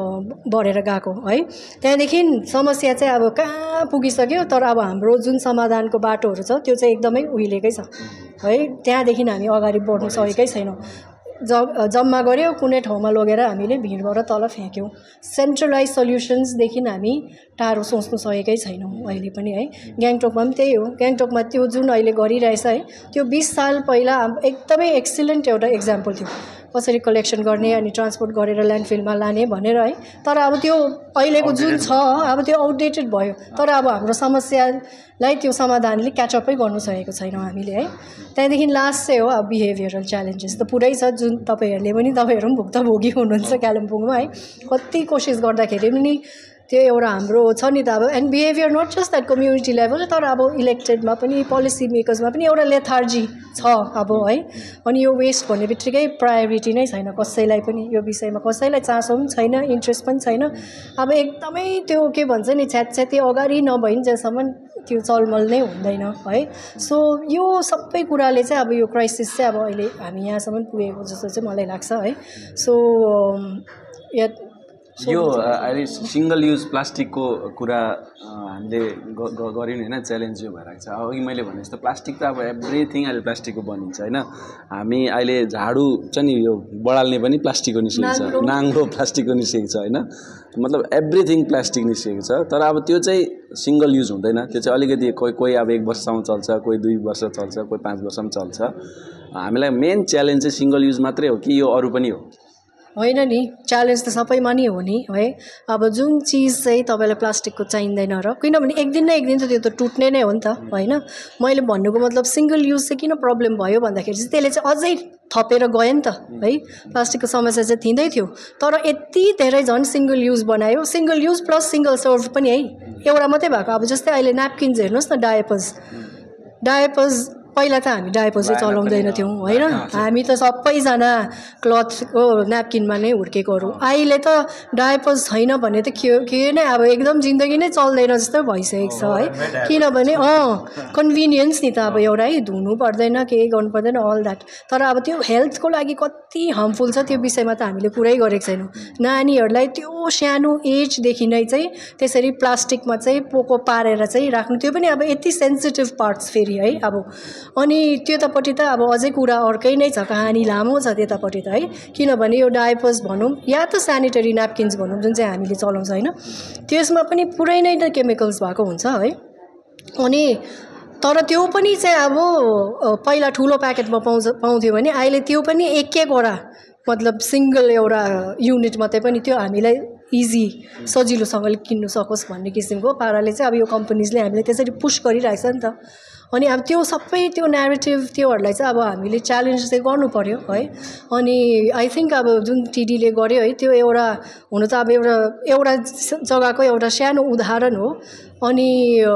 बढेर गएको है त्यहाँदेखि समस्या चाहिँ अब कहाँ पुगिसक्यो तर अब हाम्रो जुन समाधानको बाटोहरू छ त्यो चाहिँ एकदमै उहिलेकै छ है त्यहाँदेखि हामी अगाडि बढ्नु सकेकै छैनौँ ज जम्मा गऱ्यो कुनै ठाउँमा लगेर हामीले भिडबाट तल फ्याँक्यौँ सेन्ट्रलाइज सल्युसन्सदेखि हामी टाढो सोच्नु सकेकै छैनौँ अहिले पनि है गान्तोकमा पनि त्यही हो गान्तोकमा त्यो जुन अहिले गरिरहेछ है त्यो बिस साल पहिला एकदमै एक्सिलेन्ट एउटा इक्जाम्पल थियो कसरी कलेक्सन गर्ने अनि ट्रान्सपोर्ट गरेर ल्यान्डफिलमा लाने भनेर है तर अब त्यो अहिलेको जुन छ अब त्यो आउटडेटेड भयो तर अब हाम्रो समस्यालाई त्यो समाधानले क्याचअपै गर्नु सकेको छैनौँ हामीले है त्यहाँदेखि लास्ट चाहिँ हो अब बिहेभियरल च्यालेन्जेस त पुरै छ जुन तपाईँहरूले पनि तपाईँहरू पनि भुक्तभोगी हुनुहुन्छ कालिम्पोङमा है कति कोसिस गर्दाखेरि पनि त्यो एउटा हाम्रो छ नि त अब and behaviour not just that community level तर अब इलेक्टेडमा पनि पोलिसी मेकर्समा पनि एउटा लेथार्जी छ अब है। अनि यो वेस्ट भन्ने बित्तिकै प्रायोरिटी नै छैन कसैलाई पनि, यो विषयमा कसैलाई चासो पनि छैन, इन्ट्रेस्ट पनि छैन। अब एकदमै त्यो के भन्छ नि छ्यातछ्याते अगाडि नभइन्जेलसम्म त्यो चलमल नै हुँदैन है। सो यो सबै कुराले चाहिँ अब यो क्राइसिस चाहिँ अब अहिले हामी यहाँसम्म पुगेको जस्तो चाहिँ मलाई लाग्छ है। सो या यो अहिले सिङ्गल युज प्लास्टिकको कुरा हामीले गऱ्यौँ होइन, च्यालेन्ज यो भइरहेको छ। अघि मैले भने जस्तो प्लास्टिक त अब एभ्रिथिङ अहिले प्लास्टिकको बनिन्छ होइन। हामी अहिले झाडु चाहिँ नि यो बढाल्ने पनि प्लास्टिकको निस्केको छ, नाङ्गो प्लास्टिकको निस्केको छ होइन, मतलब एभ्रिथिङ प्लास्टिक निस्केको छ। तर अब त्यो चाहिँ सिङ्गल युज हुँदैन, त्यो चाहिँ अलिकति कोही कोही अब एक वर्षसम्म चल्छ, कोही दुई वर्ष चल्छ, कोही पाँच वर्षसम्म चल्छ। हामीलाई मेन च्यालेन्ज चाहिँ सिङ्गल युज मात्रै हो कि यो अरू पनि हो? होइन नि, च्यालेन्ज त सबैमा नि हो नि है। अब जुन चिज चाहिँ तपाईँलाई प्लास्टिकको चाहिँदैन र किनभने एक दिन न एक दिन त त्यो त टुट्ने नै हो नि त होइन। मैले भन्नुको मतलब सिङ्गल युज चाहिँ किन प्रब्लम भयो भन्दाखेरि चाहिँ त्यसले चाहिँ अझै थपेर गयो नि त है। प्लास्टिकको समस्या चाहिँ थिँदै थियो तर यति धेरै झन् सिङ्गल युज बनायो, single use plus single serve पनि है, एउटा मात्रै भएको। अब जस्तै अहिले न्यापकिन्स हेर्नुहोस् न, डायपर्स डायपर्स पहिला त हामी डायपर्सै चलाउँदैन थियौँ होइन, हामी त सबैजना क्लथको न्यापकिनमा नै हुर्केकोहरू। अहिले त डायपर्स छैन भने त के के नै अब एकदम जिन्दगी नै चल्दैन जस्तो भइसकेको छ है। किनभने अँ कन्भिनियन्स नि त अब एउटा है, धुनु पर्दैन केही गर्नु पर्दैन अल द्याट। तर अब त्यो हेल्थको लागि कति हार्मफुल छ त्यो विषयमा त हामीले कुरै गरेको छैनौँ। नानीहरूलाई त्यो सानो एजदेखि नै चाहिँ त्यसरी प्लास्टिकमा चाहिँ पोको पारेर चाहिँ राख्नु, त्यो पनि अब यति सेन्सिटिभ पार्ट्स फेरि है। अब अनि त्यतापट्टि त अब अझै कुरा अर्कै नै छ, कहानी लामो छ त्यतापट्टि त है। किनभने यो डायपर्स भनौँ या त सेनिटरी न्यापकिन्स भनौँ जुन चाहिँ हामीले चलाउँछ होइन, त्यसमा पनि पुरै नै त केमिकल्स भएको हुन्छ है। अनि तर त्यो पनि चाहिँ अब पहिला ठुलो प्याकेटमा पाउँछ पाउँथ्यो भने अहिले त्यो पनि एक एकवटा मतलब सिङ्गल एउटा युनिट मात्रै पनि त्यो हामीलाई इजी सजिलोसँगले किन्नु सकोस् भन्ने किसिमको पाराले चाहिँ अब यो कम्पनीजले हामीलाई त्यसरी पुस गरिरहेछ नि त। अनि अब त्यो सबै त्यो न्यारेटिभ त्योहरूलाई चाहिँ अब हामीले च्यालेन्ज चाहिँ गर्नु पर्यो है। अनि आई थिङ्क अब जुन टिडीले गर्यो है त्यो एउटा हुनु त अब एउटा एउटा जग्गाको एउटा सानो उदाहरण हो। अनि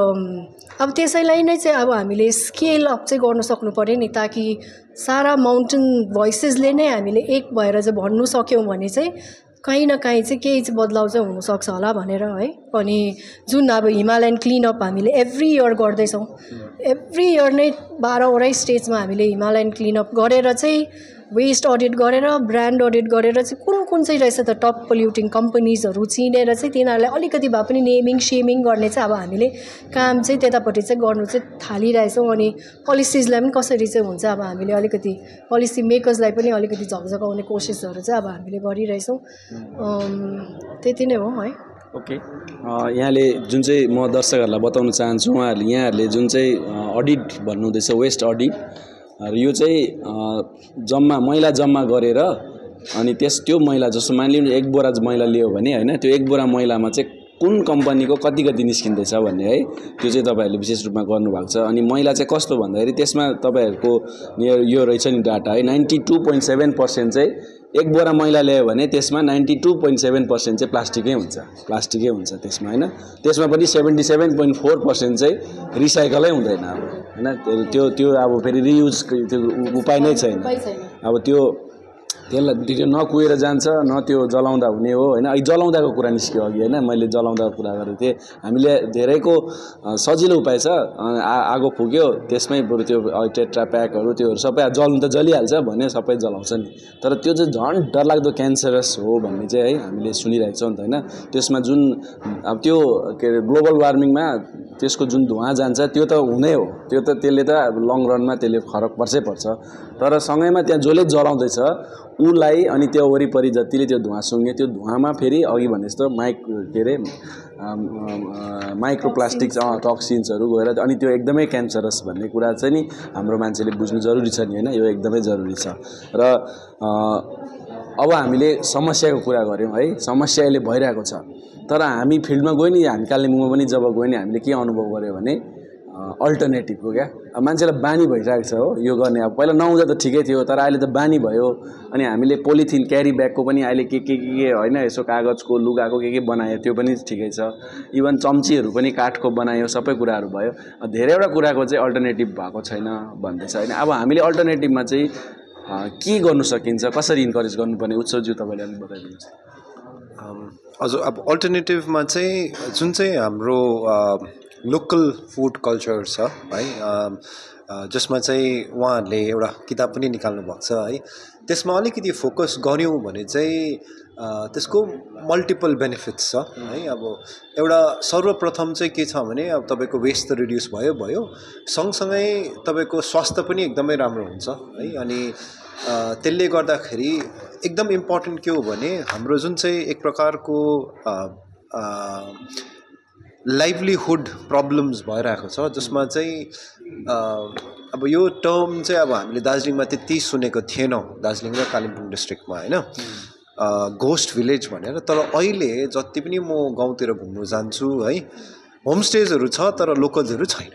अब त्यसैलाई नै चाहिँ अब हामीले स्केल अप चाहिँ गर्न सक्नु पर्यो नि, ताकि सारा माउन्टेन भोइसेसले नै हामीले एक भएर चाहिँ भन्नु सक्यौँ भने चाहिँ कहीँ न कहीँ चाहिँ केही चाहिँ बदलाव चाहिँ हुनसक्छ होला भनेर है। अनि जुन अब हिमालयन क्लिनअप हामीले एभ्री इयर गर्दैछौँ, एभ्री इयर नै बाह्रवटै स्टेट्समा हामीले हिमालयन क्लिनअप गरेर चाहिँ वेस्ट अडिट गरेर ब्रान्ड अडिट गरेर चाहिँ कुन कुन चाहिँ रहेछ त टप पोल्युटिङ कम्पनीजहरू चिनेर चाहिँ तिनीहरूलाई अलिकति भए पनि नेमिङ सेमिङ गर्ने चाहिँ अब हामीले काम चाहिँ त्यतापट्टि चाहिँ गर्नु चाहिँ थालिरहेछौँ। अनि पोलिसिजलाई पनि कसरी चाहिँ हुन्छ अब हामीले अलिकति पोलिसी मेकर्सलाई पनि अलिकति झकझकाउने कोसिसहरू चाहिँ अब हामीले गरिरहेछौँ। त्यति नै हो है। ओके, यहाँले जुन चाहिँ म दर्शकहरूलाई बताउन चाहन्छु, उहाँहरूले यहाँहरूले जुन चाहिँ अडिट भन्नुहुँदैछ वेस्ट अडिट, यो चाहिँ जम्मा मैला जम्मा गरेर अनि त्यस त्यो मैला जस्तो मानिलिनु एक बोरा मैला लियो भने होइन, त्यो एक बोरा मैलामा चाहिँ कुन कम्पनीको कति कति निस्किँदैछ भन्ने है, त्यो चाहिँ तपाईँहरूले विशेष रूपमा गर्नुभएको छ। अनि मैला चाहिँ कस्तो भन्दाखेरि त्यसमा तपाईँहरूको यो रहेछ नि डाटा है, ninety two point seven percent चाहिँ एक बोरा मैला ल्यायो भने त्यसमा ninety two point seven percent चाहिँ प्लास्टिकै हुन्छ प्लास्टिकै हुन्छ त्यसमा होइन। त्यसमा पनि seventy seven point four percent चाहिँ रिसाइकलै हुँदैन अब होइन। त्यो त्यो अब फेरि रियुज त्यो उपाय नै छैन। अब त्यो त्यसलाई त्यो नकुहेर जान्छ, न त्यो जलाउँदा हुने हो होइन। अहिले जलाउँदाको कुरा निस्क्यो अघि होइन, मैले जलाउँदाको कुरा गरेको थिएँ। हामीले धेरैको सजिलो उपाय छ, आगो फुक्यो त्यसमै बरु त्यो टेट्रा प्याकहरू त्योहरू सबै जल्नु त जलिहाल्छ भने सबै जलाउँछ नि। तर त्यो चाहिँ झन् डरलाग्दो क्यान्सरस हो भन्ने चाहिँ है हामीले सुनिरहेको छौँ नि त होइन। त्यसमा जुन अब त्यो के अरे ग्लोबल वार्मिङमा त्यसको जुन धुवा जान्छ त्यो त हुनै हो, त्यो त त्यसले त अब लङ रनमा त्यसले फरक पर्छै पर्छ। तर सँगैमा त्यहाँ जसले जलाउँदैछ उसलाई अनि त्यो वरिपरि जतिले त्यो धुवा सुँगे त्यो धुवामा फेरि अघि भने जस्तो माइक के अरे माइक्रोप्लास्टिक्स टक्सिन्सहरू गएर अनि त्यो एकदमै क्यान्सरस भन्ने कुरा चाहिँ नि हाम्रो मान्छेले बुझ्नु जरुरी छ नि होइन, यो एकदमै जरुरी छ। र अब हामीले समस्याको कुरा गऱ्यौँ है, समस्या अहिले भइरहेको छ। तर हामी फिल्डमा गयो नि, हामी कालिम्पोङमा पनि जब गयो नि हामीले के अनुभव गऱ्यो भने अल्टरनेटिभको क्या अब मान्छेलाई बानी भइरहेको छ हो यो गर्ने अब पहिला नहुँदा त ठिकै थियो तर अहिले त बानी भयो अनि हामीले पोलिथिन क्यारी ब्यागको पनि अहिले के के के के होइन यसो कागजको लुगाको के के बनायो त्यो पनि ठिकै छ इभन चम्चीहरू पनि काठको बनायो सबै कुराहरू भयो धेरैवटा कुराको चाहिँ अल्टरनेटिभ भएको छैन भन्दैछ होइन अब हामीले अल्टरनेटिभमा चाहिँ के गर्नु सकिन्छ कसरी इन्करेज गर्नुपर्ने उत्सवज्यू तपाईँले अलिक बताइदिनुहोस् हजुर अब अल्टरनेटिभमा चाहिँ जुन चाहिँ हाम्रो लोकल फुड कल्चर छ है जसमा चाहिँ उहाँहरूले एउटा किताब पनि निकाल्नु भएको छ है त्यसमा अलिकति फोकस गऱ्यौँ भने चाहिँ त्यसको मल्टिपल बेनिफिट्स छ है अब एउटा सर्वप्रथम चाहिँ के छ भने अब तपाईँको वेस्ट त रिड्युस भयो भयो सँगसँगै तपाईँको स्वास्थ्य पनि एकदमै राम्रो हुन्छ है अनि त्यसले गर्दाखेरि एकदम इम्पोर्टेन्ट के हो भने हाम्रो जुन चाहिँ एक प्रकारको लाइभलीहुड प्रब्लम्स भइरहेको छ जसमा चाहिँ अब यो टर्म चाहिँ अब हामीले दार्जिलिङमा त्यति सुनेको थिएनौँ दार्जिलिङ र कालिम्पोङ डिस्ट्रिक्टमा होइन घोस्ट भिलेज भनेर तर अहिले जति पनि म गाउँतिर घुम्नु जान्छु है होमस्टेजहरू छ तर लोकल्सहरू छैन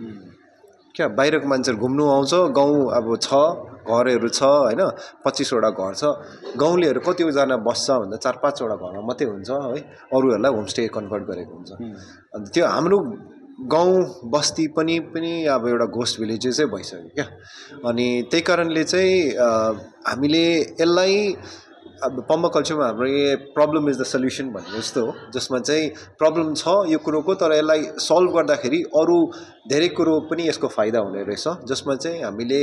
क्या बाहिरको मान्छेहरू घुम्नु आउँछ गाउँ अब छ घरहरू छ होइन पच्चिसवटा घर छ गाउँलेहरू कतिजना बस्छ भन्दा चार पाँचवटा घरमा मात्रै हुन्छ है अरूहरूलाई होमस्टे कन्भर्ट गरेको हुन्छ अन्त त्यो हाम्रो गाउँ बस्ती पनि पनि अब एउटा घोस्ट भिलेजेसै भइसक्यो क्या अनि त्यही कारणले चाहिँ हामीले यसलाई अब पम्प कल्चरमा हाम्रो यो प्रब्लम इज द सल्युसन भन्ने जस्तो हो जसमा चाहिँ प्रब्लम छ यो कुरोको तर यसलाई सल्भ गर्दाखेरि अरू धेरै कुरो पनि यसको फाइदा हुने रहेछ जसमा चाहिँ हामीले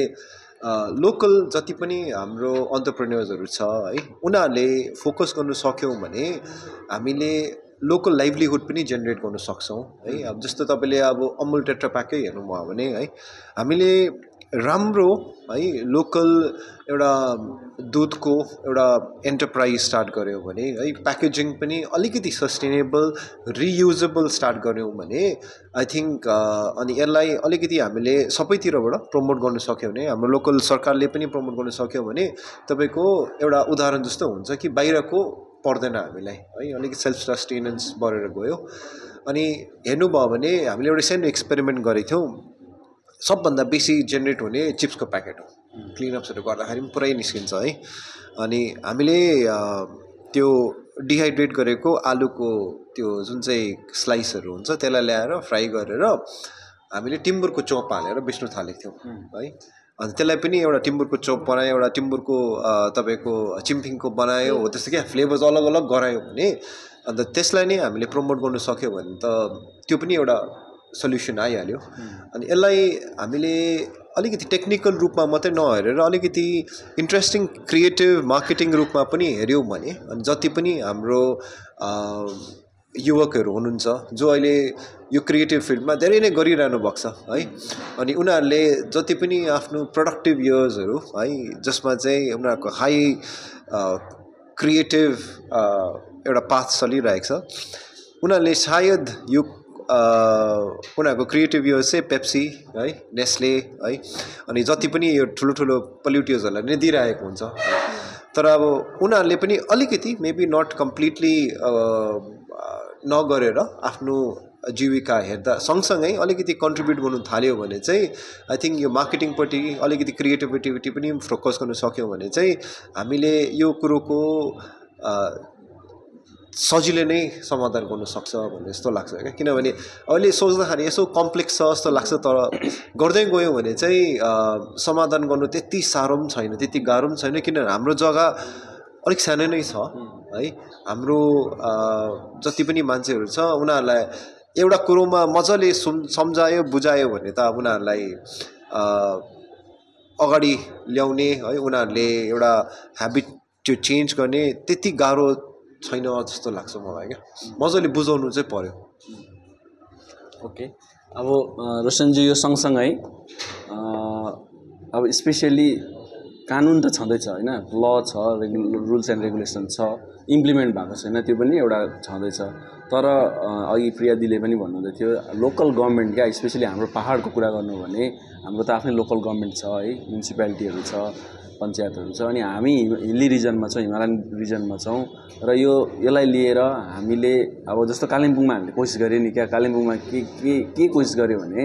लोकल जति पनि हाम्रो अन्टरप्रेन्योर्सहरू छ है उनीहरूले फोकस गर्नु सक्यौँ भने हामीले लोकल लाइभलीहुड पनि जेनेरेट गर्न सक्छौँ है अब जस्तो तपाईँले अब अमुल टेट्रा प्याकै हेर्नुभयो भने है हामीले राम्रो है लोकल एउटा दुधको एउटा एन्टरप्राइज स्टार्ट गऱ्यौँ भने है प्याकेजिङ पनि अलिकति सस्टेनेबल रियुजेबल स्टार्ट गऱ्यौँ भने आई थिङ्क अनि यसलाई अलिकति हामीले सबैतिरबाट प्रमोट गर्न सक्यौँ भने हाम्रो लोकल सरकारले पनि प्रमोट गर्न सक्यौँ भने तपाईँको एउटा उदाहरण जस्तो हुन्छ कि बाहिरको पर्दैन हामीलाई है अलिकति सेल्फ सस्टेनेन्स बढेर गयो अनि हेर्नुभयो भने हामीले एउटा सानो एक्सपेरिमेन्ट गरेको थियौँ सबभन्दा बेसी जेनेरेट हुने चिप्सको प्याकेट हो क्लिनअप्सहरू गर्दाखेरि पनि पुरै निस्किन्छ है अनि हामीले त्यो डिहाइड्रेट गरेको आलुको त्यो जुन चाहिँ स्लाइसहरू हुन्छ त्यसलाई ल्याएर फ्राई गरेर हामीले टिम्बरको चोप हालेर बेच्नु थालेको थियौँ है अनि त्यसलाई पनि एउटा टिम्बरको चोप बनायो एउटा टिम्बरको तपाईँको चिम्फिङको बनायो हो त्यस्तो क्या फ्लेभर्स अलग अलग गरायो भने अन्त त्यसलाई नै हामीले प्रमोट गर्न सक्यो भने त त्यो पनि एउटा सल्युसन आइहाल्यो अनि यसलाई हामीले अलिकति टेक्निकल रूपमा मात्रै नहेरेर अलिकति इन्ट्रेस्टिङ क्रिएटिभ मार्केटिङ रूपमा पनि हेऱ्यौँ भने अनि जति पनि हाम्रो युवकहरू हुनुहुन्छ जो अहिले यो क्रिएटिभ फिल्डमा धेरै नै गरिरहनु भएको छ है अनि उनीहरूले जति पनि आफ्नो प्रोडक्टिभ इयर्सहरू है जसमा चाहिँ उनीहरूको हाई क्रिएटिभ एउटा पाथ चलिरहेको छ उनीहरूले सायद यो उनीहरूको क्रिएटिभ इयर्स चाहिँ पेप्सी है नेस्ले है अनि जति पनि यो ठुलो ठुलो पोल्युटर्सहरूलाई नै दिइरहेको हुन्छ तर अब उनीहरूले पनि अलिकति मेबी नट कम्प्लिटली नगरेर आफ्नो जीविका हेर्दा सँगसँगै अलिकति कन्ट्रिब्युट गर्नु थाल्यो भने चाहिँ आई थिङ्क यो मार्केटिङपट्टि अलिकति क्रिएटिभिटी पनि फोकस गर्नु सक्यौँ भने चाहिँ हामीले यो कुरोको सजिलै नै समाधान गर्न सक्छ भन्ने जस्तो लाग्छ क्या किनभने अहिले सोच्दाखेरि यसो कम्प्लेक्स छ जस्तो लाग्छ तर गर्दै गयो भने चाहिँ समाधान गर्नु त्यति साह्रो पनि छैन त्यति गाह्रो पनि छैन किनभने हाम्रो जग्गा अलिक सानो नै छ है हाम्रो जति पनि मान्छेहरू छ उनीहरूलाई एउटा कुरोमा मजाले सम्झायो बुझायो भने त अब उनीहरूलाई अगाडि ल्याउने है उनीहरूले एउटा ह्याबिट त्यो चेन्ज गर्ने त्यति गाह्रो छैन जस्तो लाग्छ मलाई क्या मजाले बुझाउनु चाहिँ पर्यो ओके अब रोशनजी यो सँगसँगै अब स्पेसियली कानुन त छँदैछ होइन ल छ रुल्स एन्ड रेगुलेसन छ इम्प्लिमेन्ट भएको छैन त्यो पनि एउटा छँदैछ तर अघि प्रियादीले पनि भन्नुहुँदै थियो लोकल गभर्मेन्ट क्या स्पेसियली हाम्रो पहाडको कुरा गर्नु भने हाम्रो त आफ्नै लोकल गभर्मेन्ट छ है म्युनिसिपालिटीहरू छ पञ्चायतहरू छ अनि हामी हिल्ली रिजनमा छौँ हिमालयन रिजनमा छौँ र यो यसलाई लिएर हामीले अब जस्तो कालिम्पोङमा हामीले कोसिस गऱ्यौँ नि क्या कालिम्पोङमा के के के कोसिस गऱ्यो भने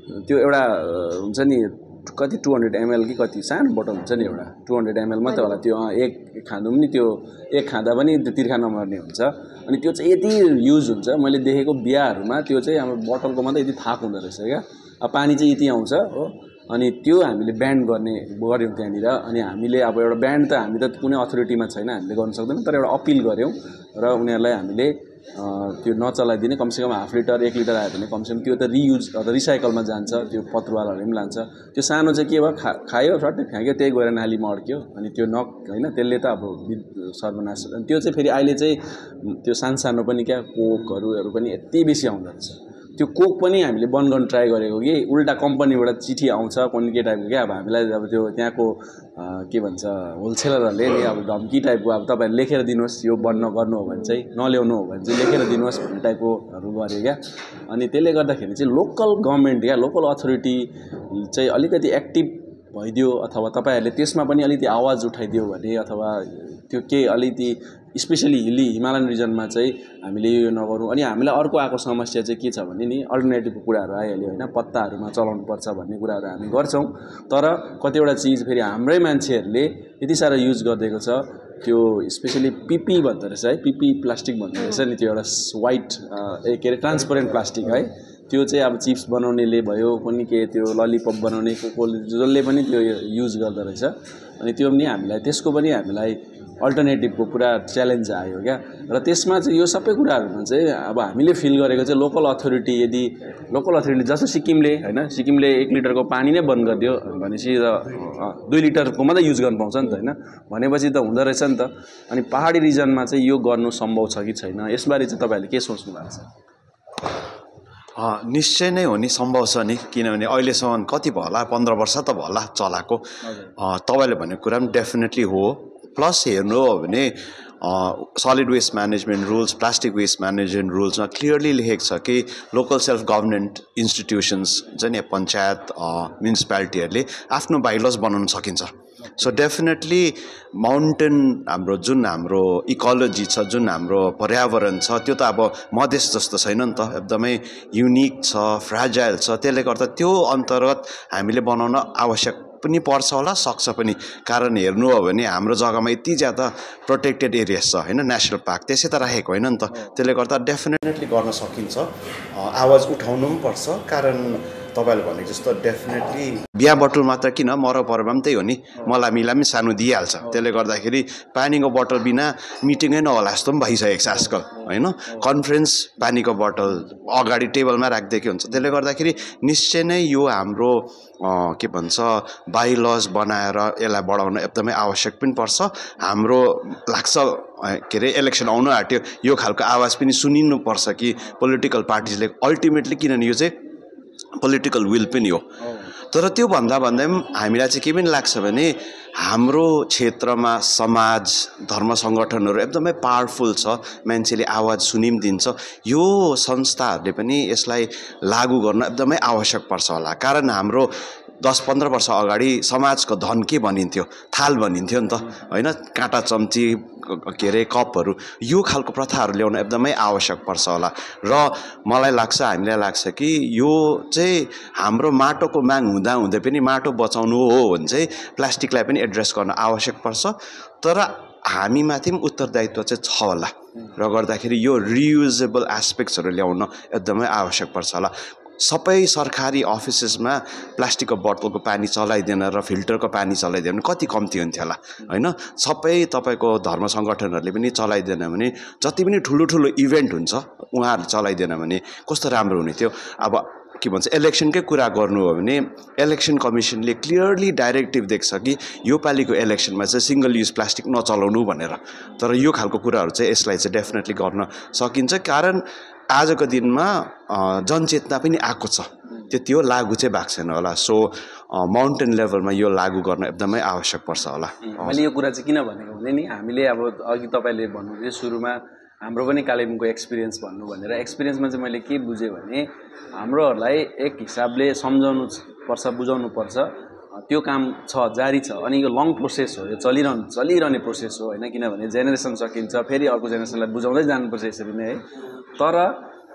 त्यो एउटा हुन्छ नि कति टू हन्ड्रेड एमएल कि कति सानो बोतल हुन्छ नि एउटा टू हन्ड्रेड एमएल मात्रै होला त्यो एक खाँदा पनि त्यो एक खाँदा पनि त्यो तिर्खा नमर्ने हुन्छ अनि त्यो चाहिँ यति युज हुन्छ मैले देखेको बिहाहरूमा त्यो चाहिँ हाम्रो बोतलको मात्रै यति थाक हुँदो रहेछ क्या अब पानी चाहिँ यति आउँछ हो अनि त्यो हामीले ब्यान्ड गर्ने गऱ्यौँ त्यहाँनिर अनि हामीले अब एउटा ब्यान्ड त हामी त कुनै अथोरिटीमा छैन हामीले गर्न सक्दैनौँ तर एउटा अपिल गऱ्यौँ र उनीहरूलाई हामीले त्यो नचलाइदिने कमसेकम हाफ लिटर एक लिटर आयो भने कमसेकम त्यो त रियुज अथवा रिसाइकलमा जान्छ त्यो पत्रुवालाहरूले पनि लान्छ त्यो सानो चाहिँ के भयो खा खायो सट्टै फ्याँक्यो त्यही गएर नालीमा अड्क्यो अनि त्यो नक होइन त्यसले त अब सर्वनाश अनि त्यो चाहिँ फेरि अहिले चाहिँ त्यो सानो सानो पनि क्या कोकहरू पनि यति बेसी आउँदो रहेछ त्यो कोक पनि हामीले बन्द गर्न ट्राई गरेको कि उल्टा कम्पनीबाट चिठी आउँछ कुनै के टाइपको क्या अब हामीलाई अब त्यो त्यहाँको के भन्छ होलसेलरहरूले नि अब धम्की टाइपको अब तपाईँहरूले लेखेर दिनुहोस् यो बन्द नगर्नु हो भने चाहिँ नल्याउनु हो भने चाहिँ लेखेर दिनुहोस् भन्ने टाइपकोहरू गऱ्यो क्या अनि त्यसले गर्दाखेरि चाहिँ लोकल गभर्मेन्ट क्या लोकल अथोरिटी चाहिँ अलिकति एक्टिभ भइदियो अथवा तपाईँहरूले त्यसमा पनि अलिकति आवाज उठाइदियो भने अथवा त्यो केही अलिकति स्पेसली हिली हिमालयन रिजनमा चाहिँ हामीले यो नगरौँ अनि हामीलाई अर्को आएको समस्या चाहिँ के छ भने नि अल्टरनेटिभको कुराहरू आइहाल्यो होइन पत्ताहरूमा चलाउनु पर्छ भन्ने कुराहरू हामी गर्छौँ तर कतिवटा चिज फेरि हाम्रै मान्छेहरूले यति साह्रो युज गरिदिएको छ त्यो स्पेसली पिपी भन्दो रहेछ है पिपी प्लास्टिक भन्दो रहेछ नि त्यो एउटा वाइट के अरे ट्रान्सपरेन्ट प्लास्टिक है त्यो चाहिँ अब चिप्स बनाउनेले भयो कुनै के त्यो ललिपप बनाउने को जसले पनि त्यो युज गर्दो रहेछ अनि त्यो पनि हामीलाई त्यसको पनि हामीलाई अल्टरनेटिभको पुरा च्यालेन्ज आयो क्या र त्यसमा चाहिँ यो सबै कुराहरूमा चाहिँ अब हामीले फिल गरेको चाहिँ लोकल अथोरिटी यदि लोकल अथोरिटी जस्तो सिक्किमले होइन सिक्किमले एक लिटरको पानी नै बन्द गरिदियो भनेपछि दुई लिटरको मात्रै युज गर्न पाउँछ नि त होइन भनेपछि त हुँदो रहेछ नि त अनि पहाडी रिजनमा चाहिँ यो गर्नु सम्भव छ कि छैन यसबारे चाहिँ तपाईँहरूले के सोच्नु भएको छ निश्चय नै हो नि सम्भव छ नि किनभने अहिलेसम्म कति भयो होला पन्ध्र वर्ष त भयो होला चलाएको तपाईँले भनेको कुरा पनि डेफिनेटली हो प्लस हेर्नु हो भने solid waste management rules plastic waste management रुल्समा क्लियरली लेखेको छ कि लोकल सेल्फ गभर्मेन्ट इन्स्टिट्युसन्स चाहिँ नि पञ्चायत म्युनिसिपालिटीहरूले आफ्नो बाइलज बनाउन सकिन्छ सो डेफिनेटली माउन्टेन हाम्रो जुन हाम्रो इकोलोजी छ जुन हाम्रो पर्यावरण छ त्यो त अब मधेस जस्तो छैन नि त एकदमै युनिक छ फ्रेजाइल छ त्यसले गर्दा त्यो अन्तर्गत हामीले बनाउन आवश्यक पनि पर्छ होला सक्छ पनि कारण हेर्नु हो भने हाम्रो जग्गामा यति ज्यादा प्रोटेक्टेड एरियाज छ होइन नेसनल पार्क त्यसै त राखेको होइन नि त त्यसले गर्दा डेफिनेटली गर्न सकिन्छ आवाज उठाउनु पनि पर्छ कारण तपाईँले भनेको जस्तो डेफिनेटली बिहा बटुल मात्र किन मर पर्वमा पनि त्यही हो नि मलाई मिला पनि सानो दिइहाल्छ त्यसले गर्दाखेरि पानीको बोतल बिना मिटिङै नहोला जस्तो पनि भइसकेको छ आजकल होइन कन्फरेन्स पानीको बोतल अगाडि टेबलमा राखिदिएकै हुन्छ त्यसले गर्दाखेरि निश्चय नै यो हाम्रो के भन्छ बाइलज बनाएर यसलाई बढाउन एकदमै आवश्यक पनि पर्छ हाम्रो लाग्छ के अरे इलेक्सन आउनु आँट्यो यो खालको आवाज पनि सुनिनुपर्छ कि पोलिटिकल पार्टिजले अल्टिमेटली किनभने यो चाहिँ पोलिटिकल विल पनि हो तर त्यो भन्दा भन्दै पनि हामीलाई चाहिँ के पनि लाग्छ भने हाम्रो क्षेत्रमा समाज धर्म सङ्गठनहरू एकदमै पावरफुल छ मान्छेले आवाज सुनि पनि दिन्छ यो संस्थाहरूले पनि यसलाई लागू गर्न एकदमै आवश्यक पर्छ होला कारण हाम्रो दस पन्ध्र वर्ष अगाडि समाजको धन के भनिन्थ्यो थाल भनिन्थ्यो नि त होइन काँटा चम्ची के अरे कपहरू यो खालको प्रथाहरू ल्याउन एकदमै आवश्यक पर्छ होला र मलाई लाग्छ हामीलाई लाग्छ कि यो चाहिँ हाम्रो माटोको माग हुँदा हुँदै पनि माटो बचाउनु हो भने चाहिँ प्लास्टिकलाई पनि एड्रेस गर्न आवश्यक पर्छ तर हामीमाथि पनि उत्तरदायित्व चाहिँ छ होला र गर्दाखेरि यो रियुजेबल एस्पेक्ट्सहरू ल्याउन एकदमै आवश्यक पर्छ होला सबै सरकारी अफिसेसमा प्लास्टिकको बोतलको पानी चलाइदिएन र फिल्टरको पानी चलाइदिएन कति कम्ती हुन्थ्यो होला होइन सबै तपाईँको धर्म सङ्गठनहरूले पनि चलाइदिएन भने जति पनि ठुलो ठुलो इभेन्ट हुन्छ उहाँहरूले चलाइदिएन भने कस्तो राम्रो हुने थियो अब के भन्छ इलेक्सनकै कुरा गर्नु हो भने इलेक्सन कमिसनले क्लियरली डाइरेक्टिभ देख्छ कि यो पालिको इलेक्सनमा चाहिँ सिङ्गल युज प्लास्टिक नचलाउनु भनेर तर यो खालको कुराहरू चाहिँ यसलाई चाहिँ डेफिनेटली गर्न सकिन्छ कारण आजको दिनमा जनचेतना पनि आएको छ त्यति हो लागू चाहिँ भएको छैन होला सो माउन्टेन लेभलमा यो लागू गर्न एकदमै आवश्यक पर्छ होला मैले यो कुरा चाहिँ किन भनेको भने नि हामीले अब अघि तपाईँले भन्नुहुन्थ्यो सुरुमा हाम्रो पनि कालिम्पोङको एक्सपिरियन्स भन्नु भनेर एक्सपिरियन्समा चाहिँ मैले के बुझेँ भने हाम्रोहरूलाई एक हिसाबले सम्झाउनु पर्छ बुझाउनु पर्छ त्यो काम छ जारी छ अनि यो लङ प्रोसेस हो यो चलिरहनु चलिरहने प्रोसेस हो होइन किनभने जेनेरेसन सकिन्छ फेरि अर्को जेनेरेसनलाई बुझाउँदै जानुपर्छ यसरी नै है तर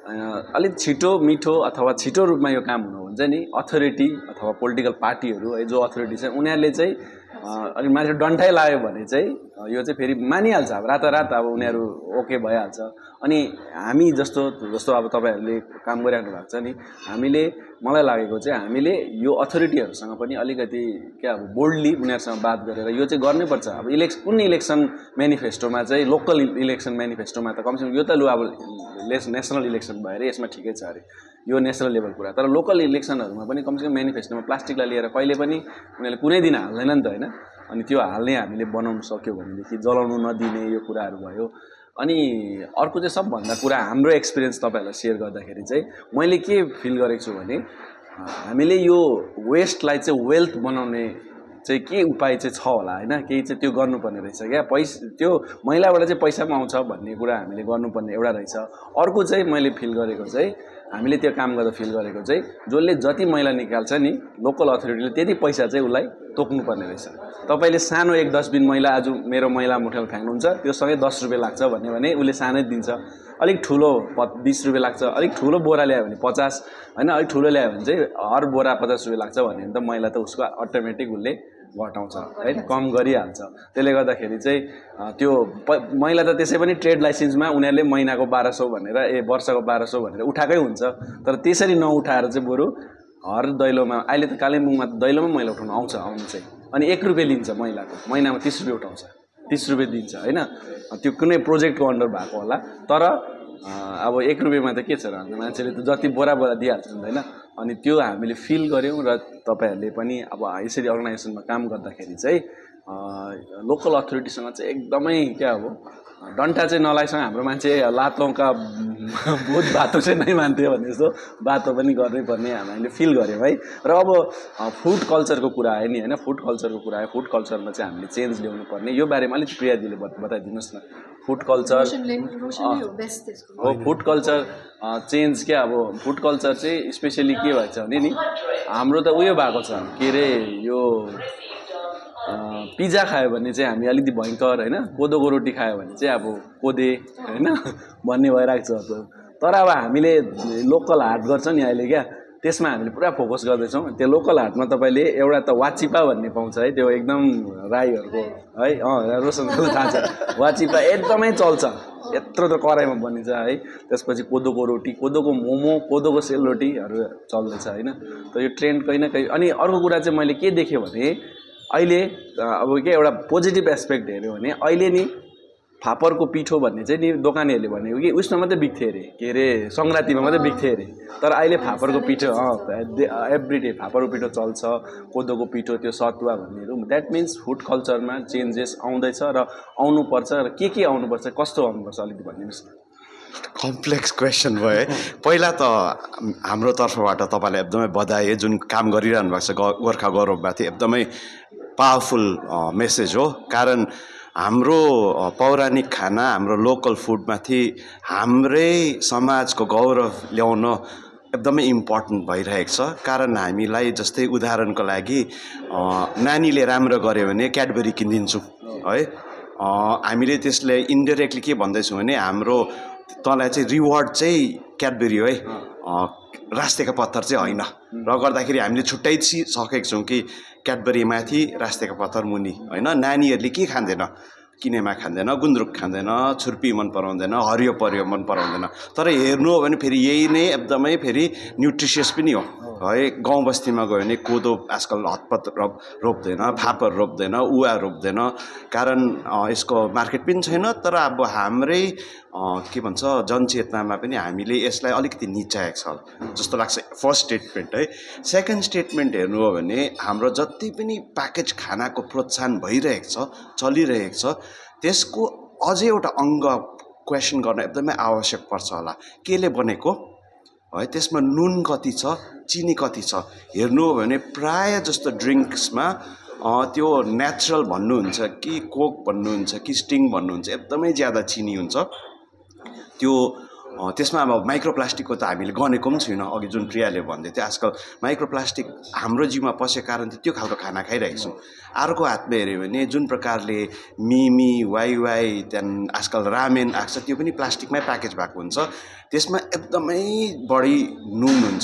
अलिक छिटो मिठो अथवा छिटो रूपमा यो काम हुनु हो भने चाहिँ नि अथोरिटी अथवा पोलिटिकल पार्टीहरू है जो अथोरिटी छ उनीहरूले चाहिँ अलिक मान्छे डन्ठाइ लाग्यो भने चाहिँ यो चाहिँ फेरि मानिहाल्छ अब रातारात अब उनीहरू ओके भइहाल्छ अनि हामी जस्तो जस्तो अब तपाईँहरूले काम गरिराख्नु भएको छ नि हामीले मलाई लागेको चाहिँ हामीले यो अथोरिटीहरूसँग पनि अलिकति क्या अब बोल्डली उनीहरूसँग बात गरेर यो चाहिँ गर्नैपर्छ अब इलेक्सन कुन इलेक्सन मेनिफेस्टोमा चाहिँ लोकल इलेक्सन मेनिफेस्टोमा त कमसेकम यो त लु अब नेसनल इलेक्सन भएर यसमा ठिकै छ अरे यो नेसनल लेभल कुरा तर लोकल इलेक्सनहरूमा पनि कमसेकम मेनिफेस्टोमा प्लास्टिकलाई लिएर कहिले पनि उनीहरूले कुनै दिन हाल्दैन नि त होइन अनि त्यो हाल्ने हामीले बनाउन सक्यो भनेदेखि जलाउनु नदिने यो कुराहरू भयो अनि अर्को चाहिँ सबभन्दा कुरा हाम्रो एक्सपिरियन्स तपाईँहरूलाई सेयर गर्दाखेरि चाहिँ मैले के फिल गरेको छु भने हामीले यो वेस्टलाई चाहिँ वेल्थ बनाउने चाहिँ के उपाय चाहिँ छ होला होइन केही चाहिँ त्यो गर्नुपर्ने रहेछ क्या पैसा त्यो मैलाबाट चाहिँ पैसा पनि आउँछ भन्ने कुरा हामीले गर्नुपर्ने एउटा रहेछ अर्को चाहिँ मैले फिल गरेको चाहिँ हामीले त्यो काम गर्दा फिल गरेको चाहिँ जसले जति मैला निकाल्छ नि लोकल अथोरिटीले त्यति पैसा चाहिँ उसलाई तोक्नुपर्ने रहेछ तपाईँले सानो एक डस्टबिन मैला आज मेरो मैला मुठेल फ्याँक्नुहुन्छ त्योसँगै दस रुपियाँ लाग्छ भन्यो भने उसले सानै दिन्छ अलिक ठुलो प बिस रुपियाँ लाग्छ अलिक ठुलो बोरा ल्यायो भने पचास होइन अलिक ठुलो ल्यायो भने चाहिँ हर बोरा पचास रुपियाँ लाग्छ भन्यो भने त मैला त उसको अटोमेटिक उसले घटाउँछ है कम गरिहाल्छ त्यसले गर्दाखेरि चाहिँ त्यो मैला त त्यसै पनि ट्रेड लाइसेन्समा उनीहरूले महिनाको बाह्र सौ भनेर ए वर्षको बाह्र सौ भनेर उठाएकै हुन्छ तर त्यसरी नउठाएर चाहिँ बरु हर दैलोमा अहिले त कालिम्पोङमा दैलोमा मैला उठाउनु आउँछ आउनु चाहिँ अनि एक रुपियाँ लिन्छ मैलाको महिनामा तिस रुपियाँ उठाउँछ तिस रुपियाँ दिन्छ होइन त्यो कुनै प्रोजेक्टको अन्डर भएको होला तर अब एक रुपियाँमा त के छ र मान्छेले त जति बोरा बोरा दिइहाल्छन् होइन अनि त्यो हामीले फिल गऱ्यौँ र तपाईँहरूले पनि अब यसरी अर्गनाइजेसनमा काम गर्दाखेरि चाहिँ लोकल अथोरिटीसँग चाहिँ एकदमै क्या अब डन्टा चाहिँ नलाइसँग हाम्रो मान्छे लातौँका भूत बाटो चाहिँ नै मान्थ्यो भने जस्तो बाटो पनि गर्नै पर्ने हामीले फिल गऱ्यौँ है र अब फुड कल्चरको कुरा आयो नि होइन फुड कल्चरको कुरा आयो फुड कल्चरमा चाहिँ हामीले चेन्ज ल्याउनु पर्ने यो बारेमा अलिक प्रियाजीले बताइदिनुहोस् न फुड कल्चर हो फुड कल्चर चेन्ज क्या अब फुड कल्चर चाहिँ स्पेसली के भएछ भने नि हाम्रो त उयो भएको छ के अरे यो पिज्जा खायो भने चाहिँ हामी अलिकति भयङ्कर होइन कोदोको रोटी खायो भने चाहिँ अब कोदे होइन भन्ने भइरहेको छ तर अब हामीले लोकल हाट गर्छ नि अहिले क्या त्यसमा हामीले पुरा फोकस गर्दैछौँ त्यो लोकल हाटमा तपाईँले एउटा त वाचिपा भन्ने पाउँछ है त्यो एकदम राईहरूको है अँ रोशनको थाहा छ वाचिपा एकदमै चल्छ यत्रो त कराईमा बनिन्छ है त्यसपछि कोदोको रोटी कोदोको मोमो कोदोको सेलरोटीहरू चल्दैछ होइन त यो ट्रेन्ड कहीँ न कहीँ अनि अर्को कुरा चाहिँ मैले के देखेँ भने अहिले अब के एउटा पोजिटिभ एस्पेक्ट हेऱ्यो भने अहिले नि फापरको पिठो भन्ने चाहिँ नि दोकानेहरूले भनेको कि उसमा मात्रै बिक्थे अरे के अरे सङ्क्रान्तिमा मात्रै बिक्थे अरे तर अहिले फापरको पिठो अँ एभ्री डे फापरको पिठो चल्छ कोदोको पिठो त्यो सतुवा भन्नेहरू द्याट मिन्स फुड कल्चरमा चेन्जेस आउँदैछ र आउनुपर्छ र के के आउनुपर्छ कस्तो आउनुपर्छ अलिकति भनिदिनुहोस् न कम्प्लेक्स क्वेसन भयो है पहिला त हाम्रो तर्फबाट तपाईँलाई एकदमै बधाई जुन काम गरिरहनु भएको छ गोर्खा गौरवमाथि एकदमै पावरफुल मेसेज हो कारण हाम्रो पौराणिक खाना हाम्रो लोकल फुडमाथि हाम्रै समाजको गौरव ल्याउन एकदमै इम्पोर्टेन्ट भइरहेको छ कारण हामीलाई जस्तै उदाहरणको लागि नानीले राम्रो गर्यो भने क्याडबरी किनिदिन्छौँ है हामीले त्यसले इन्डाइरेक्टली के भन्दैछौँ भने हाम्रो तँलाई चाहिँ रिवार्ड चाहिँ क्याडबरी हो है रास्तेका पत्थर चाहिँ होइन र गर्दाखेरि हामीले छुट्याइसकेको छौँ कि क्याडबरी माथि रास्तेका पत्थर मुनि होइन नानीहरूले के खाँदैन किनेमा खाँदैन गुन्द्रुक खाँदैन छुर्पी मन पराउँदैन हरियो परियो मन पराउँदैन तर हेर्नु हो भने फेरि यही नै एकदमै फेरि न्युट्रिसियस पनि हो है गाउँ बस्तीमा गयो भने कोदो आजकल हतपत रोप रोप्दैन फापर रोप्दैन उवा रोप्दैन कारण यसको मार्केट पनि छैन तर अब हाम्रै के भन्छ जनचेतनामा पनि हामीले यसलाई अलिकति निचाएको छ जस्तो लाग्छ फर्स्ट स्टेटमेन्ट है सेकेन्ड स्टेटमेन्ट हेर्नु हो भने हाम्रो जति पनि प्याकेज खानाको प्रोत्साहन भइरहेको छ चलिरहेको छ त्यसको अझै एउटा अङ्ग क्वेसन गर्न एकदमै आवश्यक पर्छ होला केले बनेको है त्यसमा नुन कति छ चिनी कति छ हेर्नु हो भने प्राय जस्तो ड्रिङ्क्समा त्यो नेचुरल भन्नुहुन्छ कि कोक भन्नुहुन्छ कि स्टिङ भन्नुहुन्छ एकदमै ज्यादा चिनी हुन्छ त्यो त्यसमा अब माइक्रोप्लास्टिकको त हामीले गनेको पनि छैन अघि जुन प्रियाले भन्दै थियो आजकल माइक्रोप्लास्टिक हाम्रो जिउमा पसेको कारण त त्यो खालको खाना खाइरहेको छौँ अर्को हातमा हेऱ्यो भने जुन प्रकारले मिमी वाइ वाइ त्यहाँदेखि आजकल रामेन आएको छ त्यो पनि प्लास्टिकमै प्याकेज भएको हुन्छ त्यसमा एकदमै बढी नुन हुन्छ